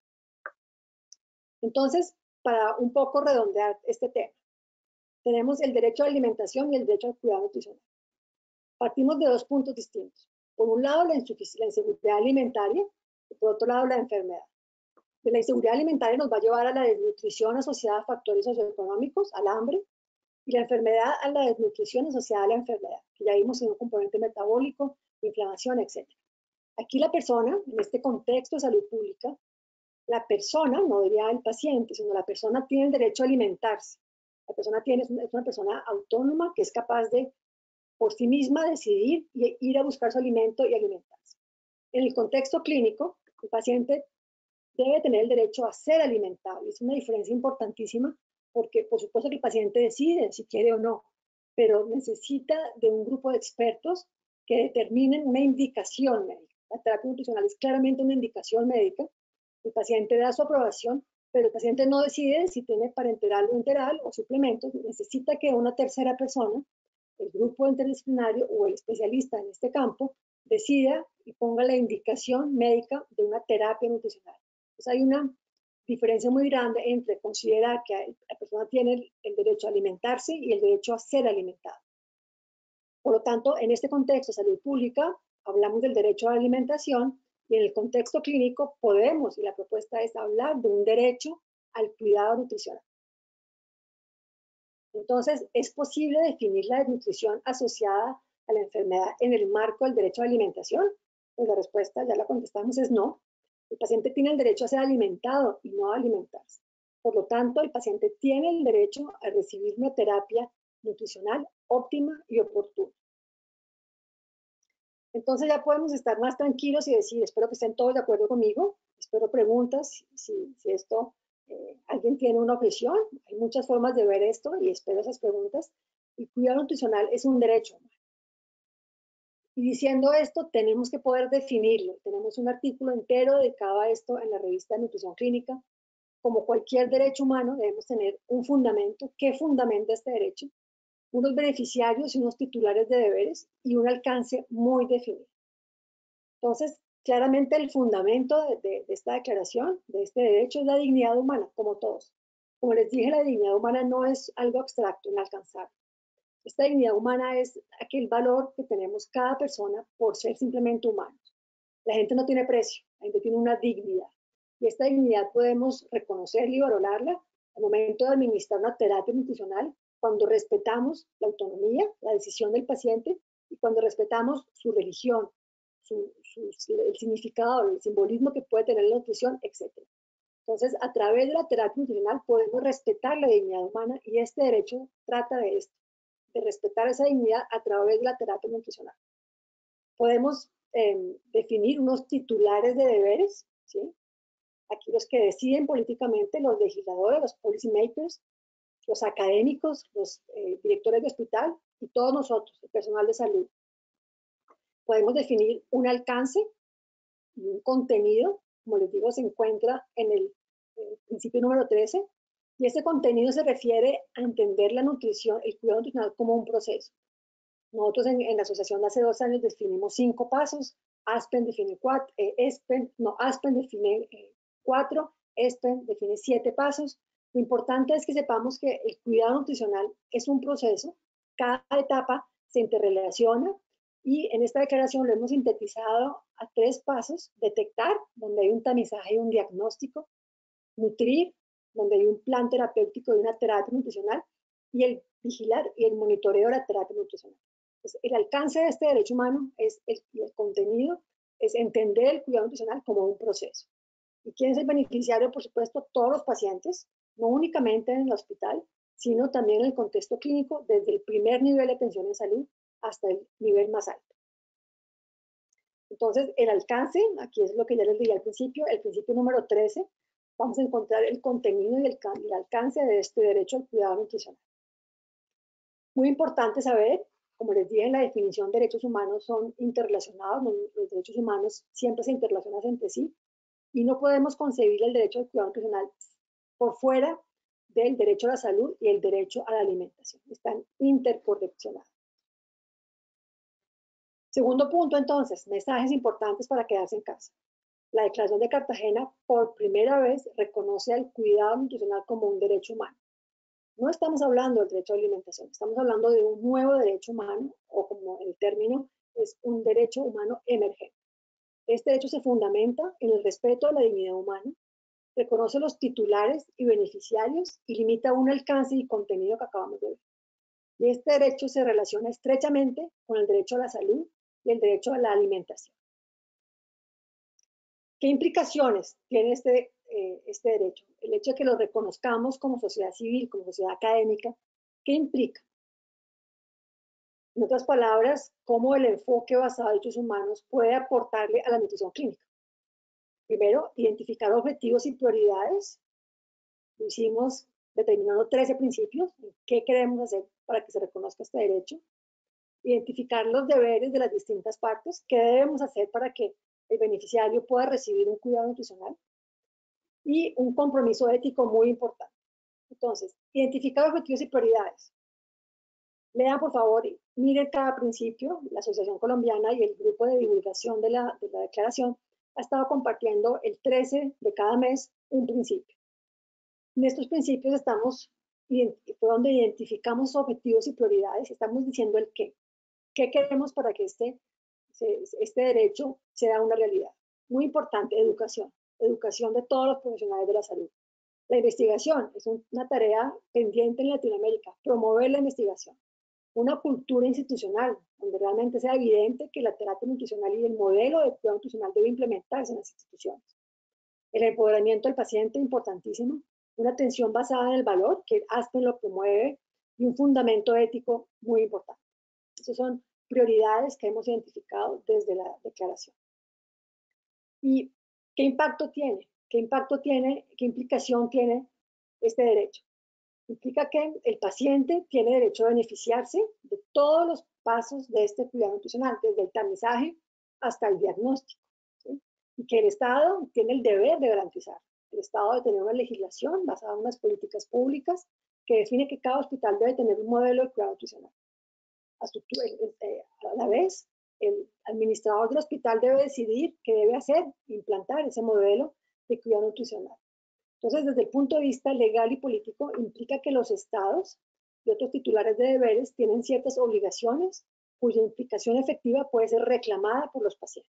B: Entonces, para un poco redondear este tema, tenemos el derecho a la alimentación y el derecho al cuidado nutricional. Partimos de dos puntos distintos. Por un lado, la inseguridad alimentaria y por otro lado, la enfermedad. De la inseguridad alimentaria nos va a llevar a la desnutrición asociada a factores socioeconómicos, al hambre, y la enfermedad a la desnutrición asociada a la enfermedad, que ya vimos en un componente metabólico, inflamación, etc. Aquí la persona, en este contexto de salud pública, la persona, no diría el paciente, sino la persona tiene el derecho a alimentarse. La persona es una persona autónoma que es capaz de por sí misma decidir y ir a buscar su alimento y alimentarse. En el contexto clínico, el paciente debe tener el derecho a ser alimentado. Es una diferencia importantísima porque, por supuesto, que el paciente decide si quiere o no, pero necesita de un grupo de expertos que determinen una indicación médica. La terapia nutricional es claramente una indicación médica. El paciente da su aprobación, pero el paciente no decide si tiene parenteral o enteral o suplementos. Necesita que una tercera persona, el grupo interdisciplinario o el especialista en este campo, decida y ponga la indicación médica de una terapia nutricional. Entonces hay una diferencia muy grande entre considerar que la persona tiene el derecho a alimentarse y el derecho a ser alimentado. Por lo tanto, en este contexto de salud pública, hablamos del derecho a la alimentación y en el contexto clínico podemos, y la propuesta es hablar de un derecho al cuidado nutricional. Entonces, ¿es posible definir la desnutrición asociada a la enfermedad en el marco del derecho a la alimentación? Pues la respuesta, ya la contestamos, es no. El paciente tiene el derecho a ser alimentado y no a alimentarse. Por lo tanto, el paciente tiene el derecho a recibir una terapia nutricional óptima y oportuna. Entonces ya podemos estar más tranquilos y decir, espero que estén todos de acuerdo conmigo, espero preguntas, si esto, alguien tiene una objeción, hay muchas formas de ver esto y espero esas preguntas. Y cuidado nutricional es un derecho. Y diciendo esto, tenemos que poder definirlo. Tenemos un artículo entero dedicado a esto en la revista de Nutrición Clínica. Como cualquier derecho humano, debemos tener un fundamento. ¿Qué fundamenta este derecho? Unos beneficiarios y unos titulares de deberes y un alcance muy definido. Entonces, claramente el fundamento de esta declaración, de este derecho, es la dignidad humana, como todos. Como les dije, la dignidad humana no es algo abstracto, inalcanzable. Esta dignidad humana es aquel valor que tenemos cada persona por ser simplemente humanos. La gente no tiene precio, la gente tiene una dignidad. Y esta dignidad podemos reconocerla y valorarla al momento de administrar una terapia nutricional, cuando respetamos la autonomía, la decisión del paciente y cuando respetamos su religión, el significado, el simbolismo que puede tener la nutrición, etc. Entonces, a través de la terapia nutricional podemos respetar la dignidad humana y este derecho trata de esto, de respetar esa dignidad a través de la terapia nutricional. Podemos definir unos titulares de deberes, ¿sí? Aquí los que deciden políticamente, los legisladores, los policy makers, los académicos, los directores de hospital y todos nosotros, el personal de salud. Podemos definir un alcance y un contenido, como les digo, se encuentra en el principio número 13, y este contenido se refiere a entender la nutrición, el cuidado nutricional como un proceso. Nosotros en la asociación de hace 2 años definimos 5 pasos, Aspen define 4, Aspen define 4, Espen define 7 pasos. Lo importante es que sepamos que el cuidado nutricional es un proceso, cada etapa se interrelaciona y en esta declaración lo hemos sintetizado a 3 pasos: detectar, donde hay un tamizaje y un diagnóstico; nutrir, donde hay un plan terapéutico y una terapia nutricional; y el vigilar y el monitoreo de la terapia nutricional. Entonces, el alcance de este derecho humano y el contenido es entender el cuidado nutricional como un proceso. ¿Y quién es el beneficiario? Por supuesto, todos los pacientes, no únicamente en el hospital, sino también en el contexto clínico, desde el primer nivel de atención en salud hasta el nivel más alto. Entonces, el alcance, aquí es lo que ya les dije al principio, el principio número 13, vamos a encontrar el contenido y el alcance de este derecho al cuidado nutricional. Muy importante saber, como les dije en la definición, derechos humanos son interrelacionados, los derechos humanos siempre se interrelacionan entre sí, y no podemos concebir el derecho al cuidado nutricional por fuera del derecho a la salud y el derecho a la alimentación. Están interconexionados. Segundo punto, entonces, mensajes importantes para quedarse en casa. La Declaración de Cartagena por primera vez reconoce al cuidado nutricional como un derecho humano. No estamos hablando del derecho a la alimentación, estamos hablando de un nuevo derecho humano, o como el término es, un derecho humano emergente. Este derecho se fundamenta en el respeto a la dignidad humana, reconoce los titulares y beneficiarios y limita un alcance y contenido que acabamos de ver. Y este derecho se relaciona estrechamente con el derecho a la salud y el derecho a la alimentación. ¿Qué implicaciones tiene este derecho? El hecho de que lo reconozcamos como sociedad civil, como sociedad académica, ¿qué implica? En otras palabras, cómo el enfoque basado en derechos humanos puede aportarle a la nutrición clínica. Primero, identificar objetivos y prioridades. Lo hicimos determinando 13 principios. ¿Qué queremos hacer para que se reconozca este derecho? Identificar los deberes de las distintas partes. ¿Qué debemos hacer para que el beneficiario pueda recibir un cuidado nutricional? Y un compromiso ético muy importante. Entonces, identificar objetivos y prioridades. Lean, por favor, miren cada principio. La Asociación Colombiana y el grupo de divulgación de la declaración ha estado compartiendo el 13 de cada mes un principio. En estos principios fue donde identificamos objetivos y prioridades, estamos diciendo el qué. ¿Qué queremos para que este derecho sea una realidad? Muy importante, educación. Educación de todos los profesionales de la salud. La investigación es una tarea pendiente en Latinoamérica, promover la investigación. Una cultura institucional, donde realmente sea evidente que la terapia nutricional y el modelo de cuidado nutricional debe implementarse en las instituciones. El empoderamiento del paciente, importantísimo. Una atención basada en el valor, que Aspen lo promueve, y un fundamento ético muy importante. Esas son prioridades que hemos identificado desde la declaración. ¿Y qué impacto tiene? ¿Qué impacto tiene? ¿Qué implicación tiene este derecho? Implica que el paciente tiene derecho a beneficiarse de todos los pasos de este cuidado nutricional, desde el tamizaje hasta el diagnóstico, ¿sí? Y que el Estado tiene el deber de garantizar. El Estado debe tener una legislación basada en unas políticas públicas que define que cada hospital debe tener un modelo de cuidado nutricional. A la vez, el administrador del hospital debe decidir qué debe hacer, implantar ese modelo de cuidado nutricional. Entonces, desde el punto de vista legal y político, implica que los estados y otros titulares de deberes tienen ciertas obligaciones cuya implicación efectiva puede ser reclamada por los pacientes.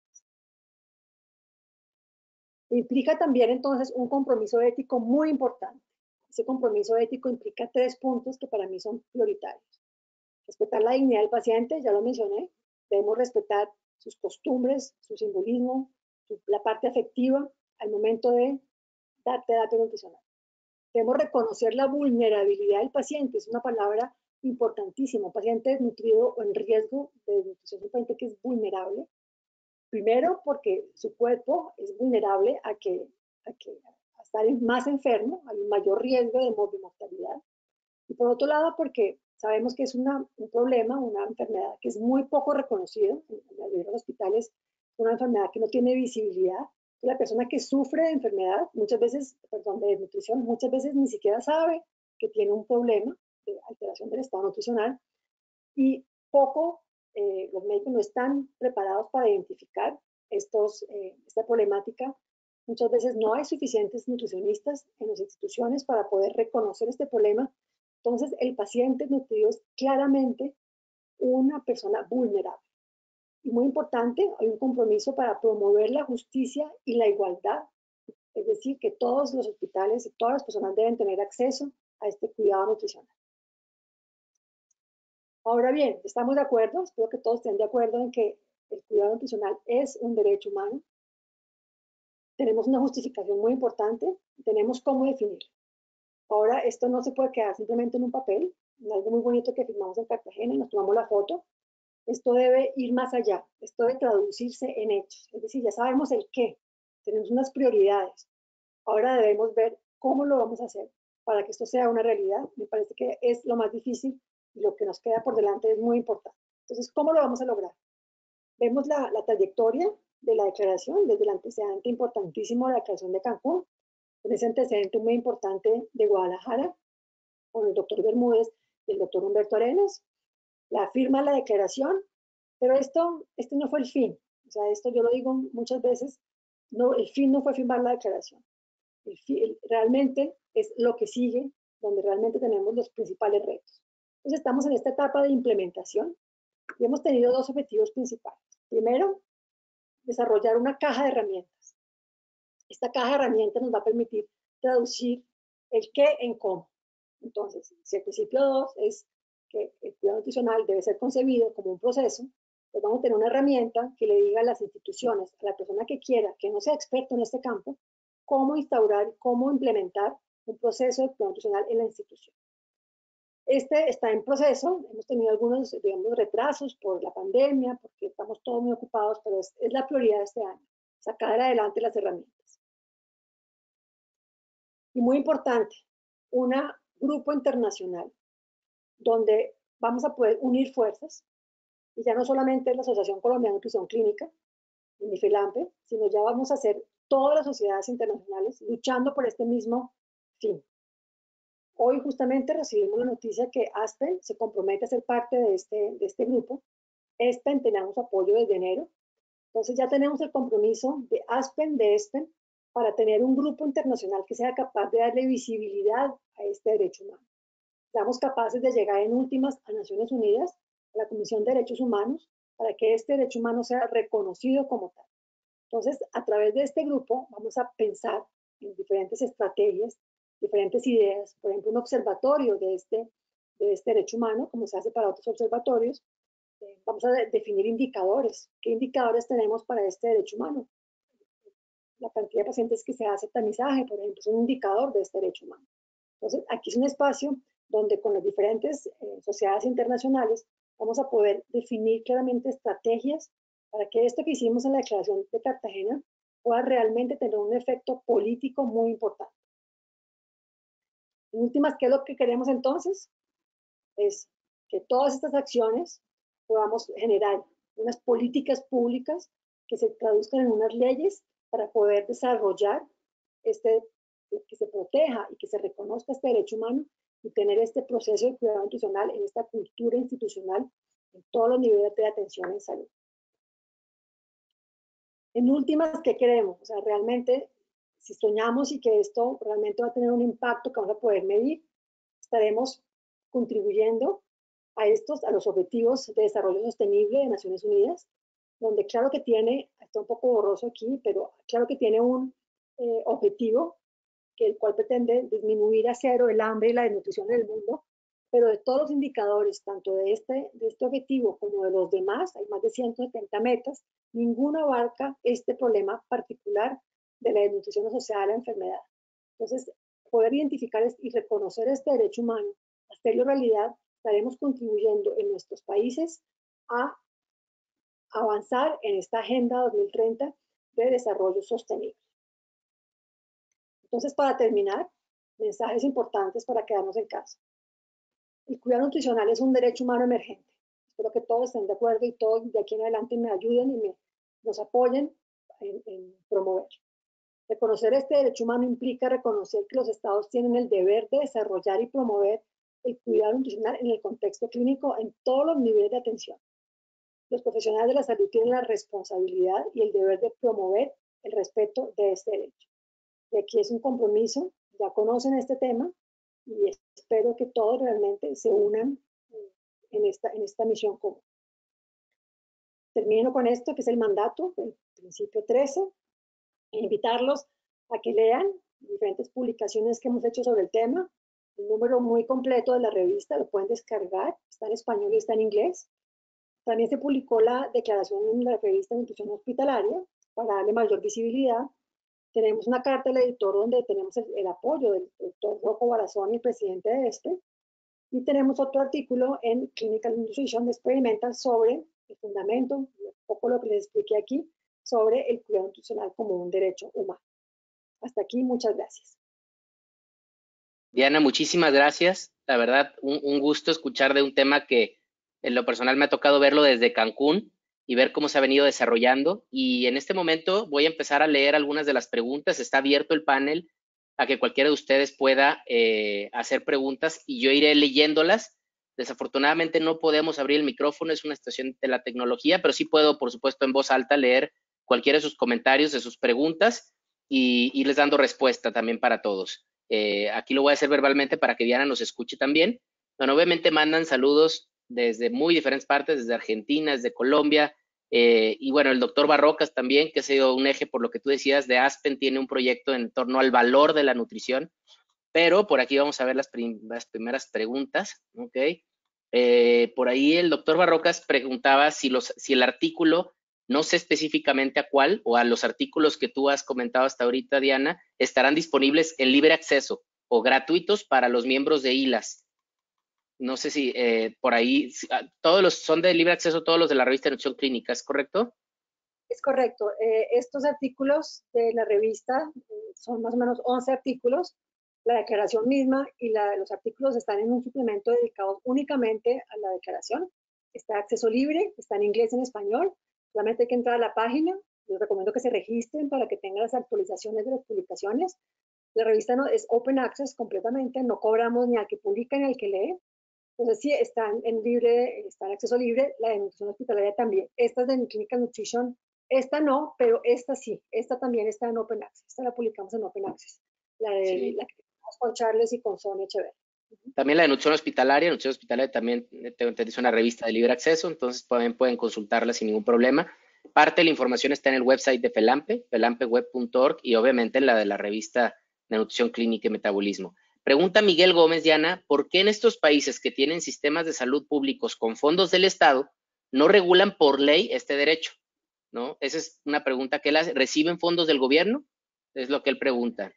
B: Implica también, entonces, un compromiso ético muy importante. Ese compromiso ético implica 3 puntos que para mí son prioritarios. Respetar la dignidad del paciente, ya lo mencioné. Debemos respetar sus costumbres, su simbolismo, la parte afectiva al momento de dar terapia nutricional. Debemos reconocer la vulnerabilidad del paciente, es una palabra importantísima. Un paciente desnutrido o en riesgo de desnutrición es un paciente que es vulnerable. Primero, porque su cuerpo es vulnerable a estar más enfermo, hay un mayor riesgo de mortalidad. Y por otro lado, porque sabemos que es un problema, una enfermedad que es muy poco reconocida en los hospitales, una enfermedad que no tiene visibilidad. La persona que sufre de enfermedad, de desnutrición, muchas veces ni siquiera sabe que tiene un problema de alteración del estado nutricional y poco los médicos no están preparados para identificar esta problemática. Muchas veces no hay suficientes nutricionistas en las instituciones para poder reconocer este problema. Entonces, el paciente nutrido es claramente una persona vulnerable. Y muy importante, hay un compromiso para promover la justicia y la igualdad. Es decir, que todos los hospitales y todas las personas deben tener acceso a este cuidado nutricional. Ahora bien, estamos de acuerdo, espero que todos estén de acuerdo en que el cuidado nutricional es un derecho humano. Tenemos una justificación muy importante, tenemos cómo definirlo. Ahora, esto no se puede quedar simplemente en un papel, en algo muy bonito que firmamos en Cartagena y nos tomamos la foto. Esto debe ir más allá, esto debe traducirse en hechos. Es decir, ya sabemos el qué, tenemos unas prioridades. Ahora debemos ver cómo lo vamos a hacer para que esto sea una realidad. Me parece que es lo más difícil y lo que nos queda por delante es muy importante. Entonces, ¿cómo lo vamos a lograr? Vemos la trayectoria de la declaración, desde el antecedente importantísimo de la declaración de Cancún, con ese antecedente muy importante de Guadalajara, con el doctor Bermúdez y el doctor Humberto Arenas, la firma la declaración, pero este no fue el fin. O sea, esto yo lo digo muchas veces, no, el fin no fue firmar la declaración. Realmente es lo que sigue, donde realmente tenemos los principales retos. Entonces estamos en esta etapa de implementación y hemos tenido dos objetivos principales. Primero, desarrollar una caja de herramientas. Esta caja de herramientas nos va a permitir traducir el qué en cómo. Entonces, si el principio 2 es que el cuidado nutricional debe ser concebido como un proceso, pues vamos a tener una herramienta que le diga a las instituciones, a la persona que quiera, que no sea experto en este campo, cómo instaurar, cómo implementar un proceso de cuidado nutricional en la institución. Este está en proceso, hemos tenido algunos, digamos, retrasos por la pandemia, porque estamos todos muy ocupados, pero es la prioridad de este año, sacar adelante las herramientas. Y muy importante, un grupo internacional donde vamos a poder unir fuerzas, y ya no solamente la Asociación Colombiana de Nutrición Clínica, ni FELAMPE, sino ya vamos a hacer todas las sociedades internacionales luchando por este mismo fin. Hoy justamente recibimos la noticia que ASPEN se compromete a ser parte de este grupo. ESPEN tenemos apoyo desde enero. Entonces ya tenemos el compromiso de ASPEN, de ESPEN, para tener un grupo internacional que sea capaz de darle visibilidad a este derecho humano. Seamos capaces de llegar en últimas a Naciones Unidas, a la Comisión de Derechos Humanos, para que este derecho humano sea reconocido como tal. Entonces, a través de este grupo vamos a pensar en diferentes estrategias, diferentes ideas, por ejemplo, un observatorio de este derecho humano, como se hace para otros observatorios. Vamos a definir indicadores. ¿Qué indicadores tenemos para este derecho humano? La cantidad de pacientes que se hace tamizaje, por ejemplo, es un indicador de este derecho humano. Entonces, aquí es un espacio donde con las diferentes sociedades internacionales vamos a poder definir claramente estrategias para que esto que hicimos en la Declaración de Cartagena pueda realmente tener un efecto político muy importante. En últimas, ¿qué es lo que queremos entonces? Es que todas estas acciones podamos generar unas políticas públicas que se traduzcan en unas leyes para poder desarrollar que se proteja y que se reconozca este derecho humano y tener este proceso de cuidado nutricional en esta cultura institucional en todos los niveles de atención en salud. En últimas, ¿qué queremos? O sea, realmente, si soñamos y que esto realmente va a tener un impacto que vamos a poder medir, estaremos contribuyendo a los objetivos de desarrollo sostenible de Naciones Unidas, donde claro que tiene, está un poco borroso aquí, pero claro que tiene un objetivo el cual pretende disminuir a cero el hambre y la desnutrición en el mundo, pero de todos los indicadores, tanto de este objetivo como de los demás, hay más de 170 metas, ninguno abarca este problema particular de la desnutrición asociada a la enfermedad. Entonces, poder identificar y reconocer este derecho humano, hacerlo realidad, estaremos contribuyendo en nuestros países a avanzar en esta Agenda 2030 de desarrollo sostenible. Entonces, para terminar, mensajes importantes para quedarnos en casa. El cuidado nutricional es un derecho humano emergente. Espero que todos estén de acuerdo y todos de aquí en adelante me ayuden y nos apoyen en promover. Reconocer este derecho humano implica reconocer que los estados tienen el deber de desarrollar y promover el cuidado nutricional en el contexto clínico en todos los niveles de atención. Los profesionales de la salud tienen la responsabilidad y el deber de promover el respeto de este derecho. Y aquí es un compromiso, ya conocen este tema y espero que todos realmente se unan en esta misión común. Termino con esto, que es el mandato, el principio 13, e invitarlos a que lean diferentes publicaciones que hemos hecho sobre el tema. Un número muy completo de la revista, lo pueden descargar, está en español y está en inglés. También se publicó la declaración en la revista de Nutrición Hospitalaria para darle mayor visibilidad. Tenemos una carta del editor donde tenemos el apoyo del doctor Rocco Barazoni, el presidente de este, y tenemos otro artículo en Clinical Nutrition Experimental sobre el fundamento, un poco lo que les expliqué aquí, sobre el cuidado nutricional como un derecho humano. Hasta aquí, muchas gracias.
A: Diana, muchísimas gracias. La verdad, un gusto escuchar de un tema que en lo personal me ha tocado verlo desde Cancún y ver cómo se ha venido desarrollando. Y en este momento voy a empezar a leer algunas de las preguntas. Está abierto el panel a que cualquiera de ustedes pueda hacer preguntas y yo iré leyéndolas. Desafortunadamente no podemos abrir el micrófono, es una situación de la tecnología, pero sí puedo, por supuesto, en voz alta leer cualquiera de sus comentarios, de sus preguntas y irles dando respuesta también para todos. Aquí lo voy a hacer verbalmente para que Diana nos escuche también. Bueno, obviamente mandan saludos desde muy diferentes partes, desde Argentina, desde Colombia, y bueno, el doctor Barrocas también, que ha sido un eje por lo que tú decías de Aspen, tiene un proyecto en torno al valor de la nutrición, pero por aquí vamos a ver las primeras preguntas, ¿ok? Por ahí el doctor Barrocas preguntaba si el artículo, no sé específicamente a cuál, o a los artículos que tú has comentado hasta ahorita, Diana, estarán disponibles en libre acceso o gratuitos para los miembros de ILAS. No sé si por ahí, todos los son de libre acceso, todos los de la revista de Nutrición Clínica, ¿es correcto?
B: Es correcto. Estos artículos de la revista son más o menos 11 artículos. La declaración misma y los artículos están en un suplemento dedicado únicamente a la declaración. Está de acceso libre, está en inglés y en español. Solamente hay que entrar a la página. Les recomiendo que se registren para que tengan las actualizaciones de las publicaciones. La revista no, es open access completamente, no cobramos ni al que publica ni al que lee. Entonces sí, están en acceso libre. La de nutrición hospitalaria también. Esta es de Clinical Nutrition. Esta no, pero esta sí. Esta también está en open access. Esta la publicamos en open access. La que tenemos con Charles y con Sonia Echeverri.
A: También la de Nutrición Hospitalaria. Nutrición Hospitalaria también es una revista de libre acceso, entonces pueden consultarla sin ningún problema. Parte de la información está en el website de FELAMPE, felampeweb.org, y obviamente en la de la revista de Nutrición Clínica y Metabolismo. Pregunta Miguel Gómez, Diana, ¿por qué en estos países que tienen sistemas de salud públicos con fondos del Estado no regulan por ley este derecho? ¿No? Esa es una pregunta que él hace. ¿Reciben fondos del gobierno? Es lo que él pregunta.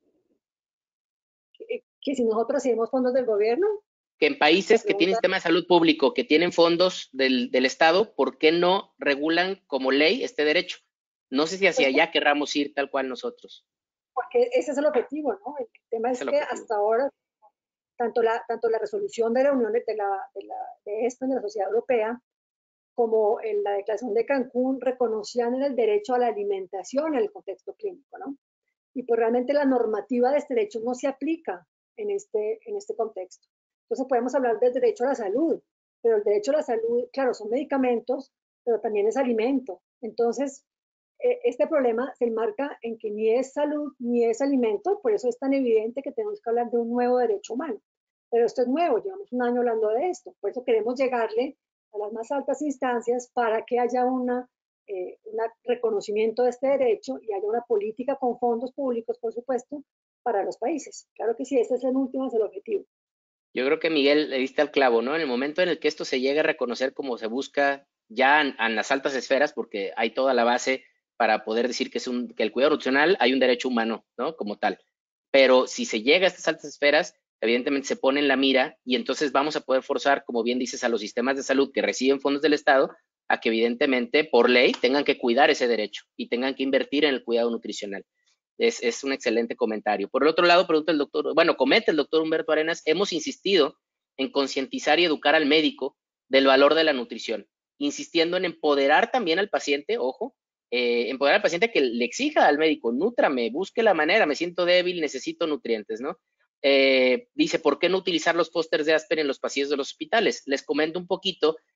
B: Que si nosotros recibimos fondos del gobierno.
A: Que en países que tienen sistema de salud público, que tienen fondos del Estado, ¿por qué no regulan como ley este derecho? No sé si hacia allá querramos ir tal cual nosotros.
B: Porque ese es el objetivo, ¿no? El tema es que hasta ahora, tanto la resolución de la Unión de la Sociedad Europea, como en la Declaración de Cancún, reconocían el derecho a la alimentación en el contexto clínico, ¿no? Y pues realmente la normativa de este derecho no se aplica en este contexto. Entonces podemos hablar del derecho a la salud, pero el derecho a la salud, claro, son medicamentos, pero también es alimento. Entonces, este problema se enmarca en que ni es salud ni es alimento, por eso es tan evidente que tenemos que hablar de un nuevo derecho humano. Pero esto es nuevo, llevamos un año hablando de esto, por eso queremos llegarle a las más altas instancias para que haya un reconocimiento de este derecho y haya una política con fondos públicos, por supuesto, para los países. Claro que sí, este es el último, es el objetivo.
A: Yo creo que Miguel le diste al clavo, ¿no? En el momento en el que esto se llegue a reconocer como se busca ya en las altas esferas, porque hay toda la base para poder decir que el cuidado nutricional hay un derecho humano, ¿no? Como tal. Pero si se llega a estas altas esferas, evidentemente se pone en la mira y entonces vamos a poder forzar, como bien dices, a los sistemas de salud que reciben fondos del Estado a que evidentemente por ley tengan que cuidar ese derecho y tengan que invertir en el cuidado nutricional. Es un excelente comentario. Por el otro lado, comenta el doctor Humberto Arenas, hemos insistido en concientizar y educar al médico del valor de la nutrición, insistiendo en empoderar también al paciente, ojo, empoderar al paciente que le exija al médico, nútrame, busque la manera, me siento débil, necesito nutrientes, ¿no? Dice, ¿por qué no utilizar los pósters de Aspen en los pasillos de los hospitales? Les comento un poquito,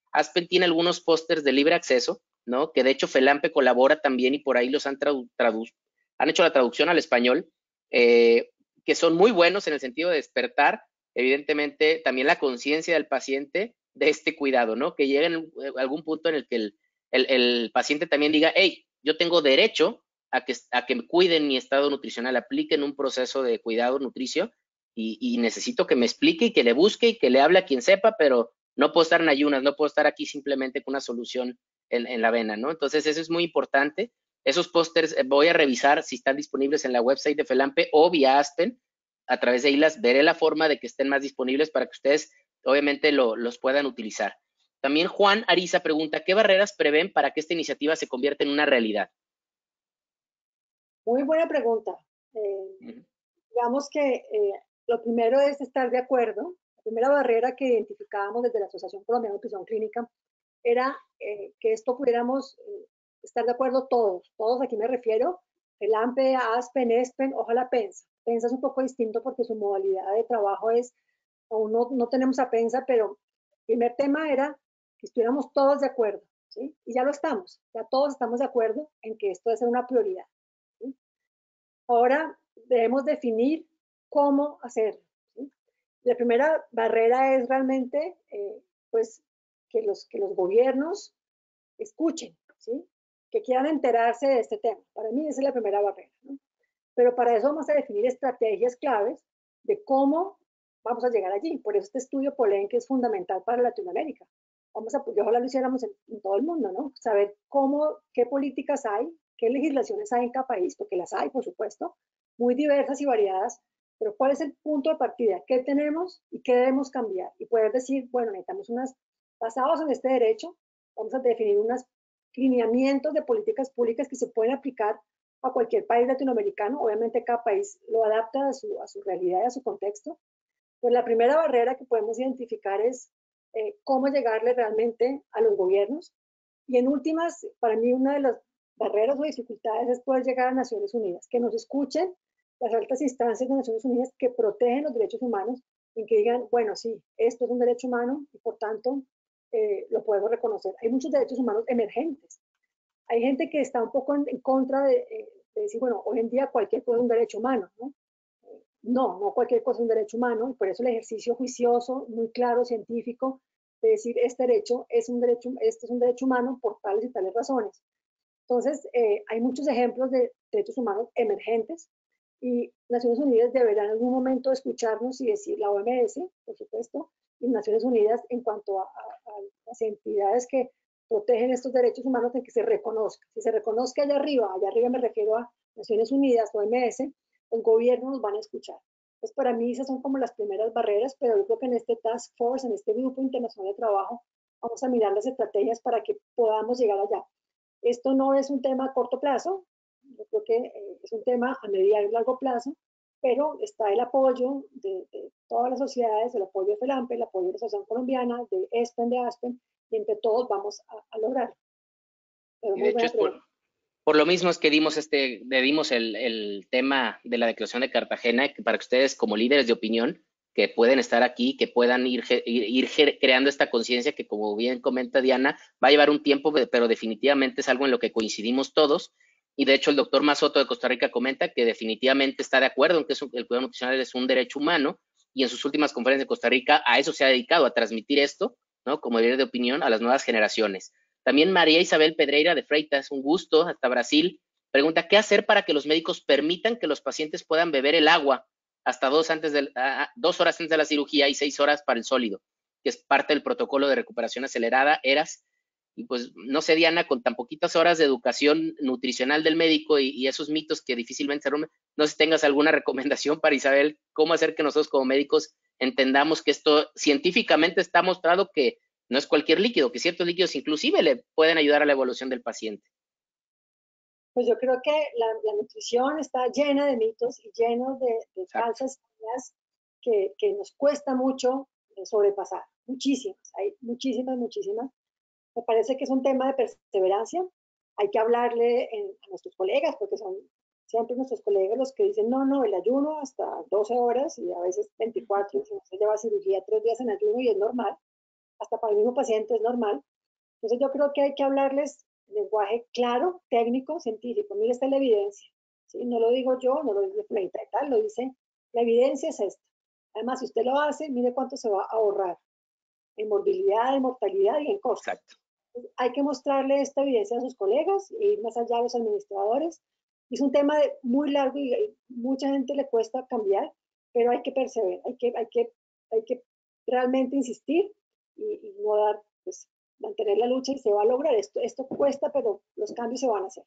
A: Aspen tiene algunos pósters de libre acceso, ¿no? Que de hecho FELAMPE colabora también y por ahí los han hecho la traducción al español, que son muy buenos en el sentido de despertar, evidentemente, también la conciencia del paciente de este cuidado, ¿no? Que llegue en algún punto en el que el paciente también diga, hey, yo tengo derecho a que me cuiden mi estado nutricional, apliquen un proceso de cuidado nutricio y necesito que me explique y que le busque y que le hable a quien sepa, pero no puedo estar en ayunas, no puedo estar aquí simplemente con una solución en la vena, ¿no? Entonces eso es muy importante. Esos pósters voy a revisar si están disponibles en la website de FELAMPE o vía Aspen. A través de ILAS veré la forma de que estén más disponibles para que ustedes obviamente los puedan utilizar. También Juan Ariza pregunta, ¿qué barreras prevén para que esta iniciativa se convierta en una realidad?
B: Muy buena pregunta. Digamos que lo primero es estar de acuerdo. La primera barrera que identificábamos desde la Asociación Colombiana de Nutrición Clínica era que esto pudiéramos estar de acuerdo todos aquí me refiero, FELAMPE, ASPEN, ESPEN, ojalá PENSA. PENSA es un poco distinto porque su modalidad de trabajo es, aún no tenemos a PENSA, pero el primer tema era que estuviéramos todos de acuerdo, ¿sí? Y ya lo estamos, ya todos estamos de acuerdo en que esto debe ser una prioridad, ¿sí? Ahora debemos definir cómo hacerlo, ¿sí? La primera barrera es realmente, pues, que los gobiernos escuchen, ¿sí? Que quieran enterarse de este tema. Para mí esa es la primera barrera, ¿no? Pero para eso vamos a definir estrategias claves de cómo vamos a llegar allí. Por eso este estudio Polenque es fundamental para Latinoamérica. Ojalá lo hiciéramos en todo el mundo, ¿no? Saber qué políticas hay, qué legislaciones hay en cada país, porque las hay, por supuesto, muy diversas y variadas, pero cuál es el punto de partida, qué tenemos y qué debemos cambiar. Y poder decir, bueno, necesitamos basados en este derecho, vamos a definir unos lineamientos de políticas públicas que se pueden aplicar a cualquier país latinoamericano. Obviamente cada país lo adapta a su realidad y a su contexto. Pues la primera barrera que podemos identificar es cómo llegarle realmente a los gobiernos. Y en últimas, para mí una de las barreras o dificultades es poder llegar a Naciones Unidas, que nos escuchen las altas instancias de Naciones Unidas que protegen los derechos humanos y que digan, bueno, sí, esto es un derecho humano y por tanto lo podemos reconocer. Hay muchos derechos humanos emergentes. Hay gente que está un poco en contra de decir, bueno, hoy en día cualquier cosa es un derecho humano, ¿no? No cualquier cosa es un derecho humano, y por eso el ejercicio juicioso, muy claro, científico, de decir este es un derecho humano por tales y tales razones. Entonces, hay muchos ejemplos de derechos humanos emergentes y Naciones Unidas deberá en algún momento escucharnos y decir, la OMS, por supuesto, y Naciones Unidas en cuanto a las entidades que protegen estos derechos humanos en que se reconozca. Si se reconozca allá arriba me refiero a Naciones Unidas, OMS, los gobiernos nos van a escuchar. Entonces, para mí esas son como las primeras barreras, pero yo creo que en este Task Force, en este grupo internacional de trabajo, vamos a mirar las estrategias para que podamos llegar allá. Esto no es un tema a corto plazo, yo creo que es un tema a mediano y largo plazo, pero está el apoyo de todas las sociedades, el apoyo de FELAMPE, el apoyo de la Asociación Colombiana, de ESPEN, de ASPEN, y entre todos vamos a lograrlo. Pero
A: Y de
B: muy
A: hecho
B: buena
A: es
B: pregunta.
A: por lo mismo es que dimos el tema de la Declaración de Cartagena, que para que ustedes como líderes de opinión que pueden estar aquí, que puedan ir creando esta conciencia que, como bien comenta Diana, va a llevar un tiempo, pero definitivamente es algo en lo que coincidimos todos. Y de hecho el doctor Mazoto de Costa Rica comenta que definitivamente está de acuerdo en que el cuidado nutricional es un derecho humano, y en sus últimas conferencias de Costa Rica a eso se ha dedicado, a transmitir esto, ¿no? Como líder de opinión a las nuevas generaciones. También María Isabel Pedreira de Freitas, un gusto, hasta Brasil, pregunta, ¿qué hacer para que los médicos permitan que los pacientes puedan beber el agua hasta 2 horas antes de la cirugía y 6 horas para el sólido, que es parte del protocolo de recuperación acelerada, ERAS? Y pues, no sé, Diana, con tan poquitas horas de educación nutricional del médico y esos mitos que difícilmente se rompen, no sé si tengas alguna recomendación para Isabel, cómo hacer que nosotros como médicos entendamos que esto científicamente está mostrado que no es cualquier líquido, que ciertos líquidos inclusive le pueden ayudar a la evolución del paciente.
B: Pues yo creo que la nutrición está llena de mitos y lleno de falsas ideas que nos cuesta mucho sobrepasar. Muchísimas, hay muchísimas, muchísimas. Me parece que es un tema de perseverancia. Hay que hablarle a nuestros colegas, porque son siempre nuestros colegas los que dicen, no, el ayuno hasta 12 horas y a veces 24, si no se lleva cirugía 3 días en ayuno y es normal. hasta para el mismo paciente es normal. Entonces yo creo que hay que hablarles lenguaje claro, técnico, científico. Mire, esta es la evidencia. ¿Sí? No lo digo yo, no lo dice Fleita y tal, lo dice, la evidencia es esta. Además, si usted lo hace, mire cuánto se va a ahorrar en morbilidad, en mortalidad y en costos.
A: Exacto.
B: Hay que mostrarle esta evidencia a sus colegas e ir más allá a los administradores. Es un tema muy largo y mucha gente le cuesta cambiar, pero hay que perseverar, hay que realmente insistir y no dar, pues, mantener la lucha y se va a lograr. Esto cuesta, pero los cambios se van a hacer.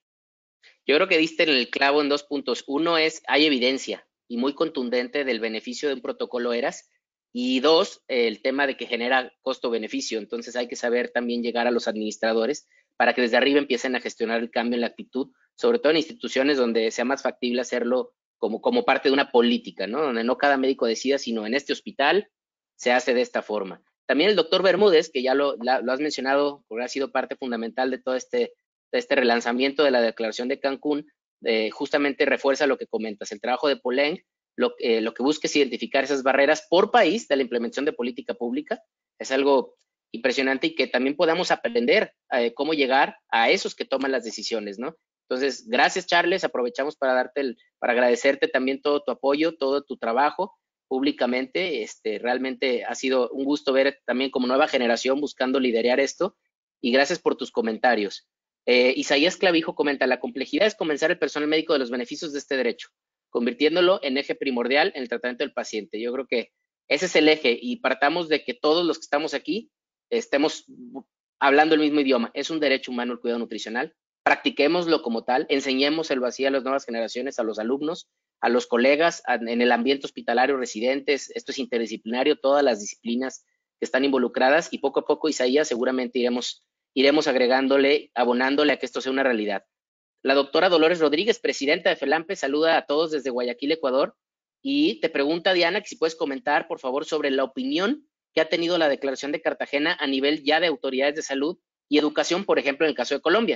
A: Yo creo que diste en el clavo en 2 puntos. Uno es, hay evidencia y muy contundente del beneficio de un protocolo ERAS. Y dos, el tema de que genera costo-beneficio. Entonces hay que saber también llegar a los administradores para que desde arriba empiecen a gestionar el cambio en la actitud, sobre todo en instituciones donde sea más factible hacerlo como parte de una política, ¿no? Donde no cada médico decida, sino en este hospital se hace de esta forma. También el doctor Bermúdez, que ya lo has mencionado, porque ha sido parte fundamental de todo este relanzamiento de la Declaración de Cancún, justamente refuerza lo que comentas, el trabajo de Poleng, lo que busca es identificar esas barreras por país de la implementación de política pública. Es algo impresionante y que también podamos aprender cómo llegar a esos que toman las decisiones, ¿no? Entonces, gracias, Charles. Aprovechamos para agradecerte también todo tu apoyo, todo tu trabajo públicamente. Realmente ha sido un gusto ver también como nueva generación buscando liderar esto y gracias por tus comentarios. Isaías Clavijo comenta, la complejidad es convencer al personal médico de los beneficios de este derecho, convirtiéndolo en eje primordial en el tratamiento del paciente. Yo creo que ese es el eje y partamos de que todos los que estamos aquí estemos hablando el mismo idioma. Es un derecho humano el cuidado nutricional. Practiquémoslo como tal, enseñémoselo así a las nuevas generaciones, a los alumnos, a los colegas, en el ambiente hospitalario, residentes. Esto es interdisciplinario, todas las disciplinas que están involucradas y poco a poco, Isaías, seguramente iremos agregándole, abonándole a que esto sea una realidad. La doctora Dolores Rodríguez, presidenta de FELAMPE, saluda a todos desde Guayaquil, Ecuador, y te pregunta, Diana, que si puedes comentar, por favor, sobre la opinión que ha tenido la Declaración de Cartagena a nivel ya de autoridades de salud y educación, por ejemplo, en el caso de Colombia.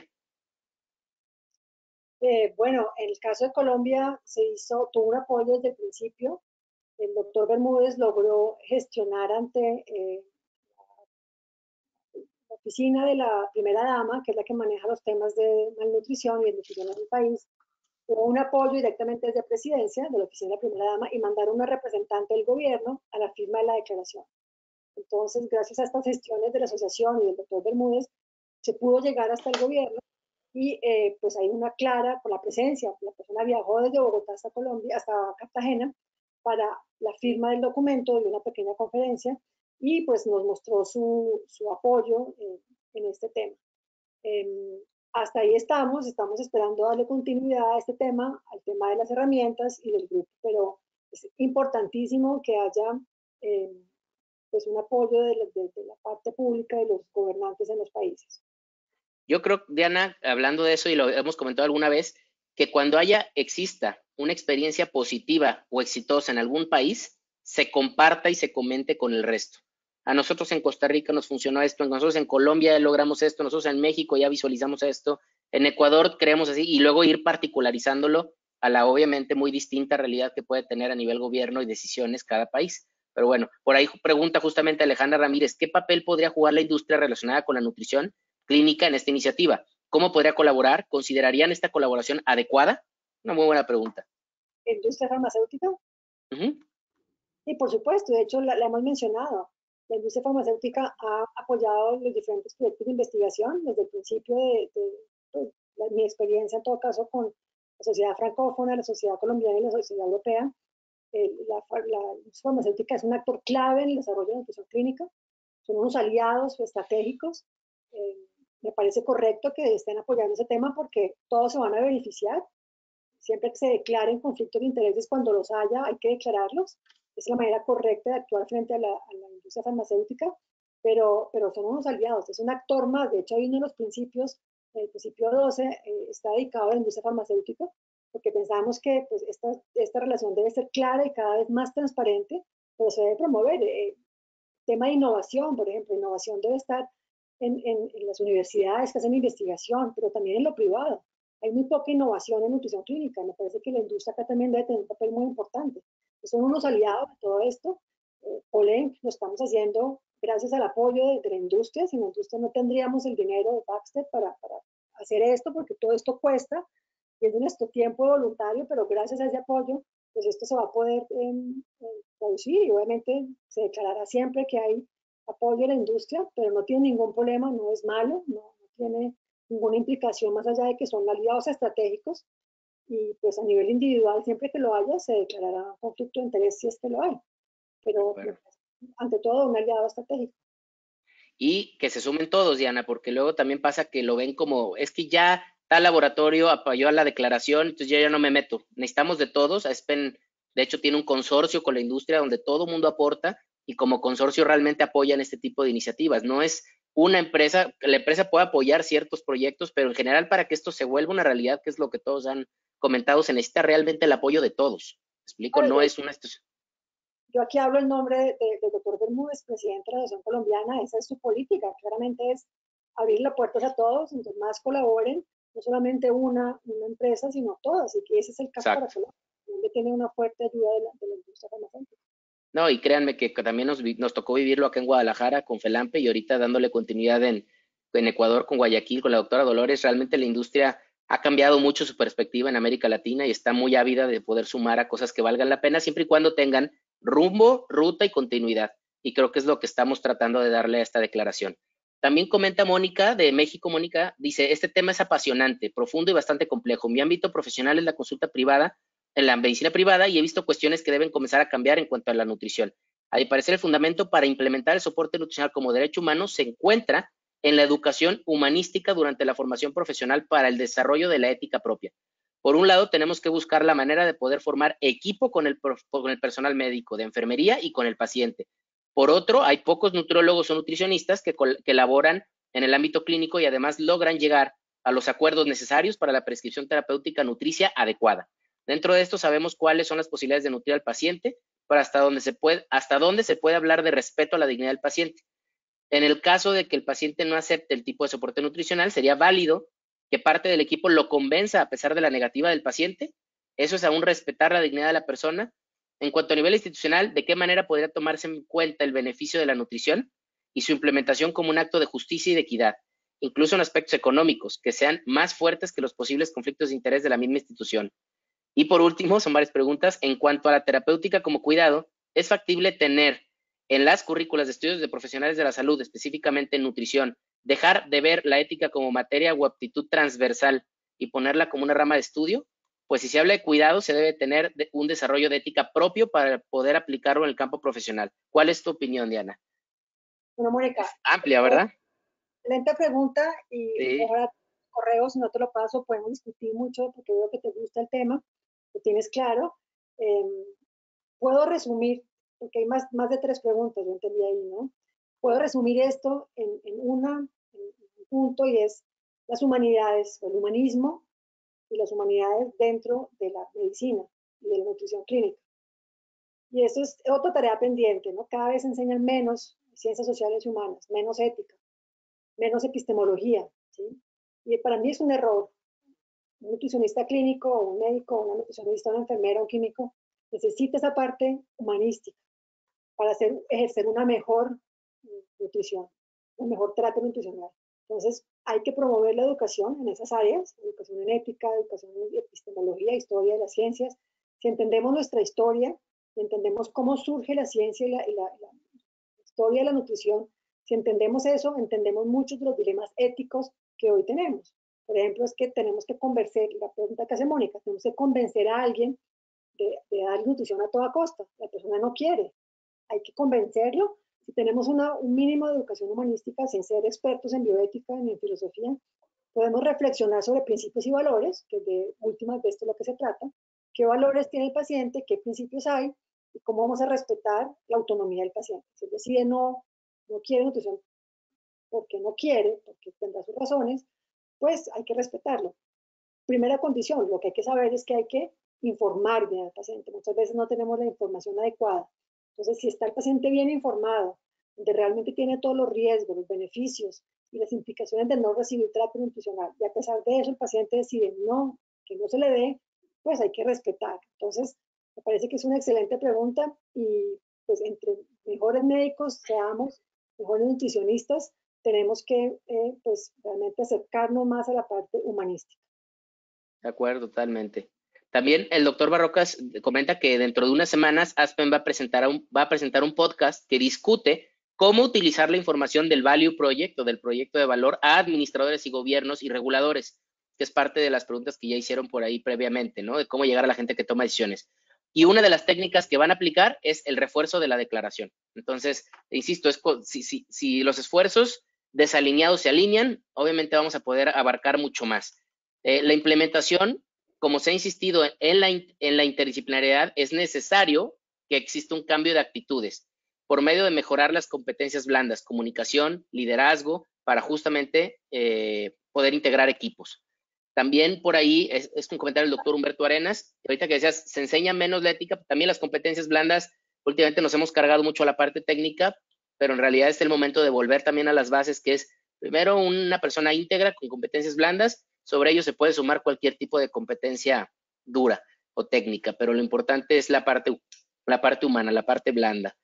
B: Bueno, en el caso de Colombia tuvo un apoyo desde el principio. El doctor Bermúdez logró gestionar ante la oficina de la primera dama, que es la que maneja los temas de malnutrición y nutrición en el país, hubo un apoyo directamente desde presidencia de la oficina de la primera dama y mandaron una representante del gobierno a la firma de la declaración. Entonces, gracias a estas gestiones de la asociación y del doctor Bermúdez, se pudo llegar hasta el gobierno y pues hay una clara, por la presencia, la persona viajó desde Bogotá hasta Colombia, hasta Cartagena, para la firma del documento de una pequeña conferencia y pues nos mostró su apoyo en este tema. Hasta ahí estamos esperando darle continuidad a este tema, al tema de las herramientas y del grupo, pero es importantísimo que haya pues un apoyo de la parte pública de los gobernantes en los países.
A: Yo creo, Diana, hablando de eso y lo hemos comentado alguna vez, que cuando exista una experiencia positiva o exitosa en algún país, se comparta y se comente con el resto. A nosotros en Costa Rica nos funcionó esto, nosotros en Colombia ya logramos esto, nosotros en México ya visualizamos esto, en Ecuador creemos así, y luego ir particularizándolo a la obviamente muy distinta realidad que puede tener a nivel gobierno y decisiones cada país. Pero bueno, por ahí pregunta justamente Alejandra Ramírez, ¿qué papel podría jugar la industria relacionada con la nutrición clínica en esta iniciativa? ¿Cómo podría colaborar? ¿Considerarían esta colaboración adecuada? Una muy buena pregunta.
B: ¿Industria farmacéutica? Sí, por supuesto, de hecho la hemos mencionado. La industria farmacéutica ha apoyado los diferentes proyectos de investigación desde el principio de mi experiencia, en todo caso, con la sociedad francófona, la sociedad colombiana y la sociedad europea. La industria farmacéutica es un actor clave en el desarrollo de la nutrición clínica, son unos aliados estratégicos. Me parece correcto que estén apoyando ese tema porque todos se van a beneficiar. Siempre que se declaren conflictos de intereses, cuando los haya, hay que declararlos. Es la manera correcta de actuar frente a la industria farmacéutica, pero son unos aliados, es un actor más. De hecho, hay uno de los principios, el principio 12, está dedicado a la industria farmacéutica, porque pensamos que pues, esta relación debe ser clara y cada vez más transparente, pero se debe promover. Tema de innovación, por ejemplo, innovación debe estar en las universidades que hacen investigación, pero también en lo privado. Hay muy poca innovación en nutrición clínica. Me parece que la industria acá también debe tener un papel muy importante. Son unos aliados de todo esto. Poleng lo estamos haciendo gracias al apoyo de la industria. Sin la industria no tendríamos el dinero de Baxter para hacer esto, porque todo esto cuesta y es de nuestro tiempo voluntario, pero gracias a ese apoyo, pues esto se va a poder producir y obviamente se declarará siempre que hay apoyo a la industria, pero no tiene ningún problema, no es malo, no tiene ninguna implicación más allá de que son aliados estratégicos y pues a nivel individual, siempre que lo haya, se declarará un conflicto de interés si es que lo hay, pero
A: Bueno.
B: ante todo un aliado estratégico.
A: Y que se sumen todos, Diana, porque luego también pasa que lo ven como, es que ya tal laboratorio apoyó a la declaración, entonces yo ya no me meto. Necesitamos de todos. Aspen, de hecho, tiene un consorcio con la industria donde todo el mundo aporta y como consorcio realmente apoyan este tipo de iniciativas. No es una empresa, la empresa puede apoyar ciertos proyectos, pero en general para que esto se vuelva una realidad, que es lo que todos han comentado, se necesita realmente el apoyo de todos. ¿Me explico? No es una...
B: Yo aquí hablo en nombre del doctor Bermúdez, presidente de la Asociación Colombiana. Esa es su política, claramente es abrir las puertas a todos, entonces más colaboren, no solamente una empresa, sino todas, y que ese es el caso para
A: Exacto.
B: Colombia, donde tiene una fuerte ayuda de la industria farmacéutica.
A: No, y créanme que también nos tocó vivirlo acá en Guadalajara con Felampe y ahorita dándole continuidad en Ecuador con Guayaquil, con la doctora Dolores. Realmente la industria ha cambiado mucho su perspectiva en América Latina y está muy ávida de poder sumar a cosas que valgan la pena siempre y cuando tengan rumbo, ruta y continuidad. Y creo que es lo que estamos tratando de darle a esta declaración. También comenta Mónica de México. Mónica dice, este tema es apasionante, profundo y bastante complejo. Mi ámbito profesional es la consulta privada, en la medicina privada, y he visto cuestiones que deben comenzar a cambiar en cuanto a la nutrición. A mi parecer, el fundamento para implementar el soporte nutricional como derecho humano se encuentra en la educación humanística durante la formación profesional para el desarrollo de la ética propia. Por un lado, tenemos que buscar la manera de poder formar equipo con el personal médico, de enfermería y con el paciente. Por otro, hay pocos nutriólogos o nutricionistas que elaboran en el ámbito clínico y además logran llegar a los acuerdos necesarios para la prescripción terapéutica nutricia adecuada. Dentro de esto sabemos cuáles son las posibilidades de nutrir al paciente, pero hasta dónde se puede hablar de respeto a la dignidad del paciente. En el caso de que el paciente no acepte el tipo de soporte nutricional, sería válido que parte del equipo lo convenza a pesar de la negativa del paciente. Eso es aún respetar la dignidad de la persona. En cuanto a nivel institucional, ¿de qué manera podría tomarse en cuenta el beneficio de la nutrición y su implementación como un acto de justicia y de equidad, incluso en aspectos económicos, que sean más fuertes que los posibles conflictos de interés de la misma institución? Y por último, son varias preguntas. En cuanto a la terapéutica como cuidado, ¿es factible tener en las currículas de estudios de profesionales de la salud, específicamente en nutrición, dejar de ver la ética como materia o aptitud transversal y ponerla como una rama de estudio? Pues si se habla de cuidado, se debe tener un desarrollo de ética propio para poder aplicarlo en el campo profesional. ¿Cuál es tu opinión, Diana?
B: Bueno, Mónica,
A: Es amplia, ¿verdad?
B: excelente pregunta y
A: Sí.
B: ojalá correo, si no te lo paso, podemos discutir mucho porque veo que te gusta el tema, que tienes claro. Eh, Puedo resumir, porque hay más de 3 preguntas, yo entendí ahí, ¿no? Puedo resumir esto en un punto y es las humanidades, el humanismo y las humanidades dentro de la medicina y de la nutrición clínica. Y eso es otra tarea pendiente, ¿no? Cada vez enseñan menos ciencias sociales y humanas, menos ética, menos epistemología, ¿sí? Y para mí es un error. Un nutricionista clínico, un médico, una nutricionista, una enfermera, un químico, necesita esa parte humanística para ejercer una mejor nutrición, una mejor terapia nutricional. Entonces, hay que promover la educación en esas áreas, educación en ética, educación en epistemología, historia de las ciencias. Si entendemos nuestra historia, si entendemos cómo surge la ciencia y la historia de la nutrición, si entendemos eso, entendemos muchos de los dilemas éticos que hoy tenemos. Por ejemplo, es que tenemos que convencer, la pregunta que hace Mónica, tenemos que convencer a alguien de dar nutrición a toda costa. La persona no quiere, hay que convencerlo. Si tenemos un mínimo de educación humanística, sin ser expertos en bioética ni en filosofía, podemos reflexionar sobre principios y valores, que de últimas de esto es lo que se trata, qué valores tiene el paciente, qué principios hay y cómo vamos a respetar la autonomía del paciente. Si él decide no quiere nutrición porque no quiere, porque tendrá sus razones, pues hay que respetarlo. Primera condición, lo que hay que saber es que hay que informar bien al paciente. Muchas veces no tenemos la información adecuada. Entonces, si está el paciente bien informado, donde realmente tiene todos los riesgos, los beneficios y las implicaciones de no recibir terapia nutricional, y a pesar de eso el paciente decide que no se le dé, pues hay que respetar. Entonces, me parece que es una excelente pregunta y pues entre mejores médicos seamos, mejores nutricionistas, tenemos que pues realmente acercarnos más a la parte humanística.
A: De acuerdo, totalmente. También el doctor Barrocas comenta que dentro de unas semanas Aspen va a presentar un podcast que discute cómo utilizar la información del Value Project o del proyecto de valor a administradores y gobiernos y reguladores, que es parte de las preguntas que ya hicieron por ahí previamente, ¿no? De cómo llegar a la gente que toma decisiones. Y una de las técnicas que van a aplicar es el refuerzo de la declaración. Entonces, insisto, si los esfuerzos desalineados se alinean, obviamente vamos a poder abarcar mucho más. La implementación, como se ha insistido en la interdisciplinariedad, es necesario que exista un cambio de actitudes por medio de mejorar las competencias blandas, comunicación, liderazgo, para justamente poder integrar equipos. También por ahí es un comentario del doctor Humberto Arenas, ahorita que decías, se enseña menos la ética, también las competencias blandas, últimamente nos hemos cargado mucho a la parte técnica, pero en realidad es el momento de volver también a las bases, que es primero una persona íntegra con competencias blandas, sobre ello se puede sumar cualquier tipo de competencia dura o técnica, pero lo importante es la parte humana, la parte blanda.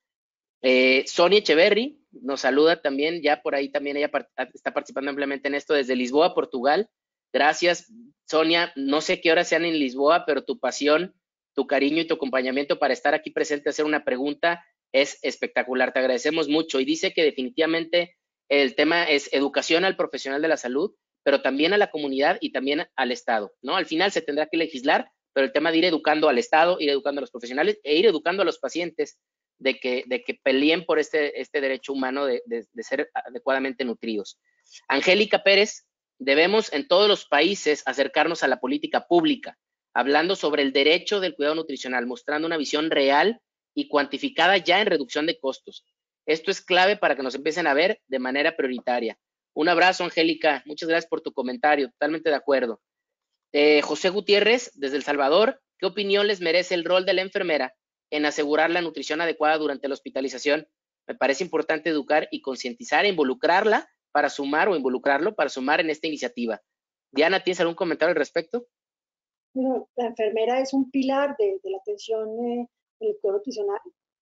A: Sonia Echeverry nos saluda también, ya por ahí también ella está participando ampliamente en esto desde Lisboa, Portugal. Gracias, Sonia. No sé qué horas sean en Lisboa, pero tu pasión, tu cariño y tu acompañamiento para estar aquí presente, hacer una pregunta, es espectacular. Te agradecemos mucho. Y dice que definitivamente el tema es educación al profesional de la salud, pero también a la comunidad y también al Estado, ¿no? Al final se tendrá que legislar, pero el tema de ir educando al Estado, ir educando a los profesionales e ir educando a los pacientes de que peleen por este derecho humano de ser adecuadamente nutridos. Angélica Pérez, debemos en todos los países acercarnos a la política pública, hablando sobre el derecho del cuidado nutricional, mostrando una visión real y cuantificada ya en reducción de costos. Esto es clave para que nos empiecen a ver de manera prioritaria. Un abrazo, Angélica. Muchas gracias por tu comentario. Totalmente de acuerdo. José Gutiérrez, desde El Salvador, ¿qué opinión les merece el rol de la enfermera en asegurar la nutrición adecuada durante la hospitalización? Me parece importante educar y concientizar e involucrarla para sumar o involucrarlo para sumar en esta iniciativa. Diana, ¿tienes algún comentario al respecto?
B: Bueno, la enfermera es un pilar de la atención del cuidado nutricional.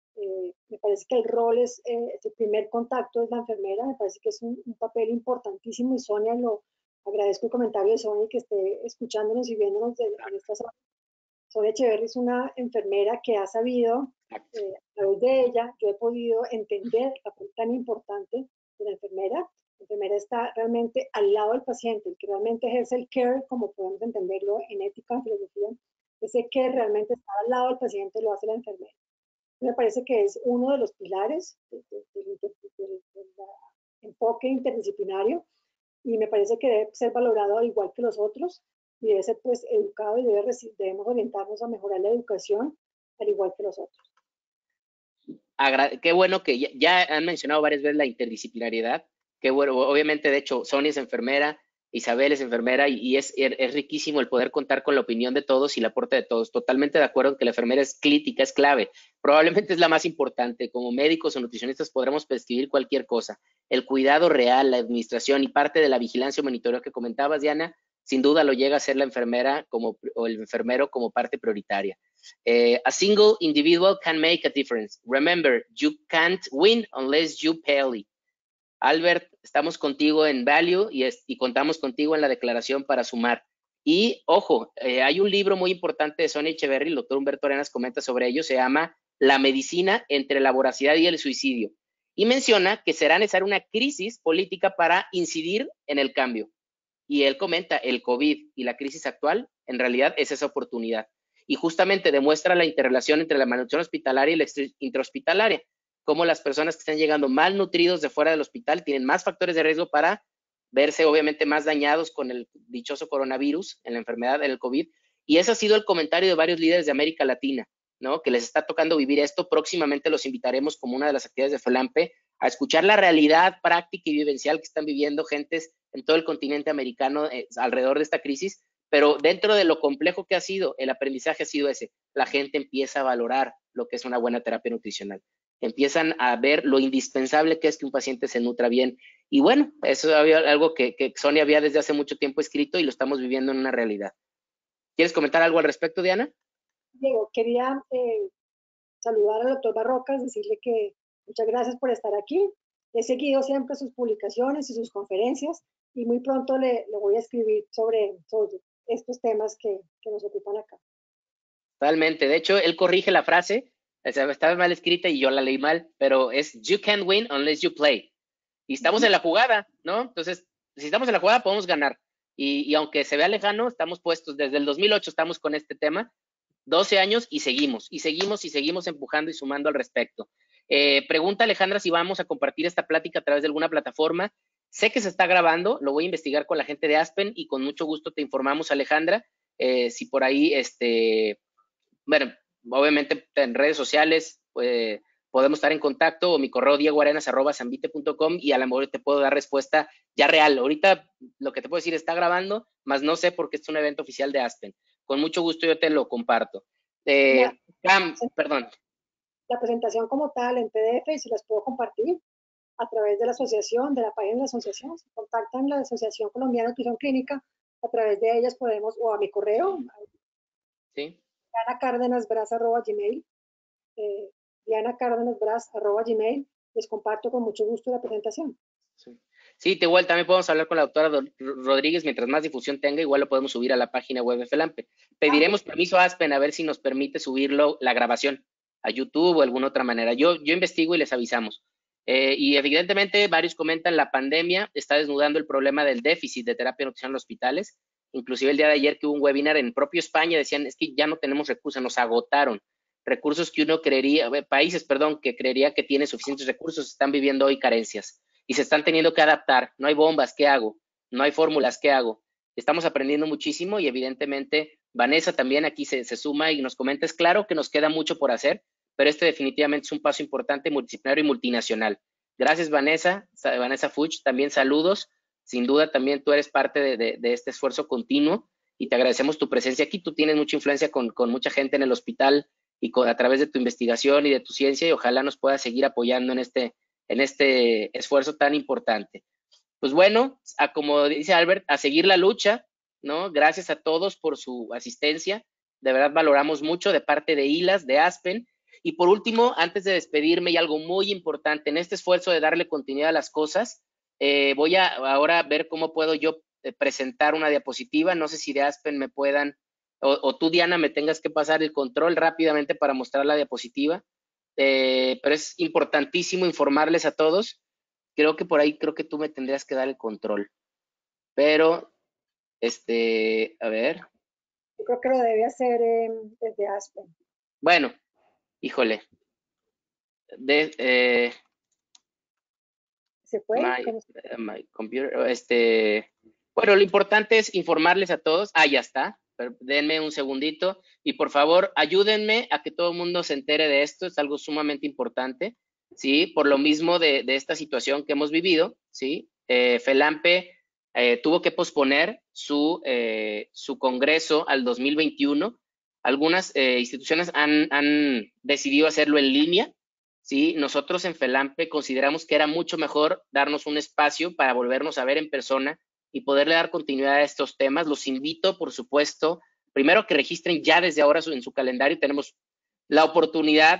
B: Me parece que el rol es, el primer contacto es la enfermera, me parece que es un papel importantísimo y Sonia, lo agradezco el comentario de Sonia que esté escuchándonos y viéndonos en esta zona. Sonia Echeverry es una enfermera que ha sabido, a través de ella, yo he podido entender el papel tan importante de la enfermera. La enfermera está realmente al lado del paciente, el que realmente ejerce el care, como podemos entenderlo en ética, en filosofía, ese que realmente está al lado del paciente lo hace la enfermera. Me parece que es uno de los pilares del enfoque interdisciplinario y me parece que debe ser valorado al igual que los otros y debe ser pues educado y debemos orientarnos a mejorar la educación al igual que los otros.
A: Qué bueno que ya han mencionado varias veces la interdisciplinariedad. Qué bueno, obviamente, de hecho, Sonia es enfermera, Isabel es enfermera y es riquísimo el poder contar con la opinión de todos y el aporte de todos. Totalmente de acuerdo en que la enfermera es crítica, es clave. Probablemente es la más importante. Como médicos o nutricionistas podremos prescribir cualquier cosa. El cuidado real, la administración y parte de la vigilancia o monitoreo que comentabas, Diana, sin duda lo llega a ser la enfermera o el enfermero como parte prioritaria. A single individual can make a difference. Remember, you can't win unless you pay. Albert, estamos contigo en Value y contamos contigo en la declaración para sumar. Y, ojo, hay un libro muy importante de Sonia Echeverry, el doctor Humberto Arenas comenta sobre ello, se llama La medicina entre la voracidad y el suicidio. Y menciona que será necesaria una crisis política para incidir en el cambio. Y él comenta, el COVID y la crisis actual, en realidad es esa oportunidad. Y justamente demuestra la interrelación entre la malnutrición hospitalaria y la intrahospitalaria, cómo las personas que están llegando malnutridos de fuera del hospital tienen más factores de riesgo para verse obviamente más dañados con el dichoso coronavirus, en la enfermedad, en el COVID. Y ese ha sido el comentario de varios líderes de América Latina, ¿no? Que les está tocando vivir esto. Próximamente los invitaremos como una de las actividades de FELAMPE a escuchar la realidad práctica y vivencial que están viviendo gentes en todo el continente americano alrededor de esta crisis, pero dentro de lo complejo que ha sido, el aprendizaje ha sido ese. La gente empieza a valorar lo que es una buena terapia nutricional. Empiezan a ver lo indispensable que es que un paciente se nutra bien. Y bueno, eso es algo que Sonia había desde hace mucho tiempo escrito y lo estamos viviendo en una realidad. ¿Quieres comentar algo al respecto, Diana?
B: Diego, quería saludar al doctor Barrocas, decirle que muchas gracias por estar aquí. He seguido siempre sus publicaciones y sus conferencias y muy pronto le voy a escribir sobre estos temas que nos ocupan acá.
A: Totalmente. De hecho, él corrige la frase, o sea, estaba mal escrita y yo la leí mal, pero es "You can't win unless you play". Y estamos en la jugada, ¿no? Entonces, si estamos en la jugada, podemos ganar. Y aunque se vea lejano, estamos puestos, desde el 2008 estamos con este tema, 12 años y seguimos empujando y sumando al respecto. Pregunta Alejandra si vamos a compartir esta plática a través de alguna plataforma. Sé que se está grabando, lo voy a investigar con la gente de Aspen y con mucho gusto te informamos, Alejandra, si por ahí, bueno, obviamente en redes sociales podemos estar en contacto, o mi correo diegoarenas@sanvite.com y a lo mejor te puedo dar respuesta ya real. Ahorita lo que te puedo decir está grabando, más no sé porque es un evento oficial de Aspen. Con mucho gusto yo te lo comparto. Cam, perdón.
B: La presentación como tal en PDF y se las puedo compartir a través de la asociación, de la página de la asociación. Se contactan la Asociación Colombiana de Nutrición Clínica, a través de ellas podemos, o a mi correo,
A: Sí.
B: dianacárdenasbras@gmail, dianacárdenasbras@gmail, les comparto con mucho gusto la presentación.
A: Sí, igual también podemos hablar con la doctora Rodríguez, mientras más difusión tenga, igual lo podemos subir a la página web de FELAMPE. Pediremos permiso a Aspen a ver si nos permite subirlo, la grabación, a YouTube o alguna otra manera. Yo investigo y les avisamos. Y evidentemente varios comentan la pandemia está desnudando el problema del déficit de terapia de nutrición en los hospitales. Inclusive el día de ayer que hubo un webinar en propio España decían, es que ya no tenemos recursos, nos agotaron. Recursos que uno creería, países, perdón, que creería que tienen suficientes recursos, están viviendo hoy carencias y se están teniendo que adaptar. No hay bombas, ¿qué hago? No hay fórmulas, ¿qué hago? Estamos aprendiendo muchísimo y evidentemente Vanessa también aquí se suma y nos comenta, es claro que nos queda mucho por hacer, pero este definitivamente es un paso importante, multidisciplinario y multinacional. Gracias, Vanessa, Vanessa Fuchs, también saludos. Sin duda también tú eres parte de este esfuerzo continuo y te agradecemos tu presencia aquí. Tú tienes mucha influencia con mucha gente en el hospital y a través de tu investigación y de tu ciencia y ojalá nos puedas seguir apoyando en este esfuerzo tan importante. Pues bueno, como dice Albert, a seguir la lucha, ¿no? Gracias a todos por su asistencia. De verdad valoramos mucho de parte de ILAS, de Aspen. Y por último, antes de despedirme, y algo muy importante, en este esfuerzo de darle continuidad a las cosas, voy a ahora ver cómo puedo yo presentar una diapositiva. No sé si de Aspen me puedan, o tú, Diana, me tengas que pasar el control rápidamente para mostrar la diapositiva. Pero es importantísimo informarles a todos. Creo que por ahí, creo que tú me tendrías que dar el control. Pero, a ver.
B: Yo creo que lo debe hacer desde Aspen.
A: Bueno, híjole.
B: ¿Se puede?
A: My computer, bueno, lo importante es informarles a todos. Ya está. Denme un segundito y por favor ayúdenme a que todo el mundo se entere de esto. Es algo sumamente importante, ¿sí? Por lo mismo de esta situación que hemos vivido, ¿sí? FELAMPE tuvo que posponer su congreso al 2021. Algunas instituciones han decidido hacerlo en línea, ¿sí? Nosotros en FELAMPE consideramos que era mucho mejor darnos un espacio para volvernos a ver en persona y poderle dar continuidad a estos temas. Los invito, por supuesto, primero que registren ya desde ahora en su calendario. Tenemos la oportunidad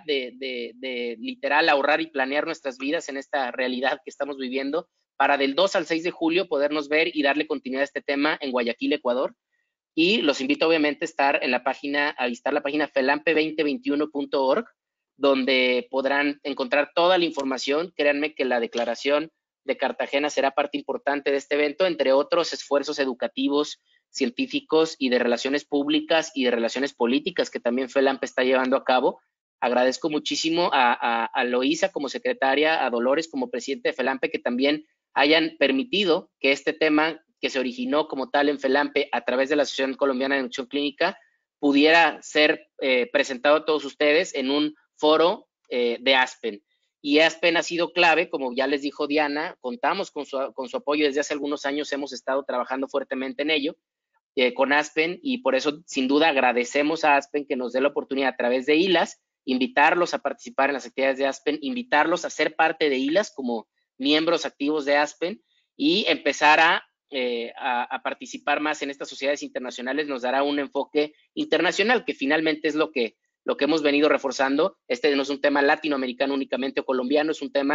A: de literal ahorrar y planear nuestras vidas en esta realidad que estamos viviendo para del 2 al 6 de julio podernos ver y darle continuidad a este tema en Guayaquil, Ecuador. Y los invito obviamente a estar en la página, a visitar la página felampe2021.org, donde podrán encontrar toda la información. Créanme que la declaración de Cartagena será parte importante de este evento, entre otros esfuerzos educativos, científicos y de relaciones públicas y de relaciones políticas que también FELAMPE está llevando a cabo. Agradezco muchísimo a Loísa como secretaria, a Dolores como presidente de FELAMPE, que también hayan permitido que este tema que se originó como tal en FELAMPE a través de la Asociación Colombiana de Nutrición Clínica pudiera ser presentado a todos ustedes en un foro de Aspen. Y Aspen ha sido clave, como ya les dijo Diana, contamos con su apoyo desde hace algunos años, hemos estado trabajando fuertemente en ello, con Aspen, y por eso sin duda agradecemos a Aspen que nos dé la oportunidad a través de ILAS, invitarlos a participar en las actividades de Aspen, invitarlos a ser parte de ILAS como miembros activos de Aspen y empezar a participar más en estas sociedades internacionales. Nos dará un enfoque internacional, que finalmente es lo que hemos venido reforzando. Este no es un tema latinoamericano únicamente o colombiano, es un tema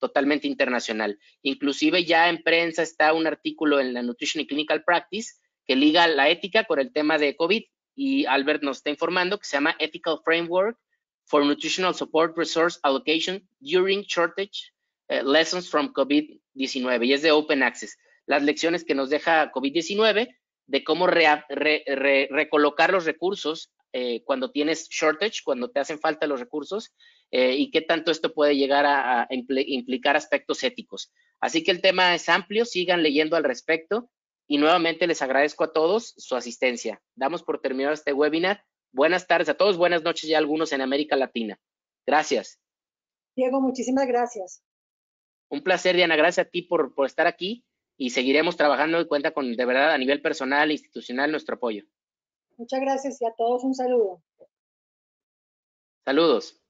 A: totalmente internacional. Inclusive ya en prensa está un artículo en la Nutrition and Clinical Practice que liga la ética con el tema de COVID, y Albert nos está informando que se llama Ethical Framework for Nutritional Support Resource Allocation During Shortage Lessons from COVID-19, y es de Open Access. Las lecciones que nos deja COVID-19 de cómo recolocar los recursos cuando tienes shortage, cuando te hacen falta los recursos, y qué tanto esto puede llegar a implicar aspectos éticos. Así que el tema es amplio, sigan leyendo al respecto, y nuevamente les agradezco a todos su asistencia. Damos por terminado este webinar. Buenas tardes a todos, buenas noches ya a algunos en América Latina. Gracias.
B: Diego, muchísimas gracias.
A: Un placer, Diana, gracias a ti por estar aquí, y seguiremos trabajando y cuenta con, de verdad, a nivel personal e institucional, nuestro apoyo.
B: Muchas gracias y a todos un saludo.
A: Saludos.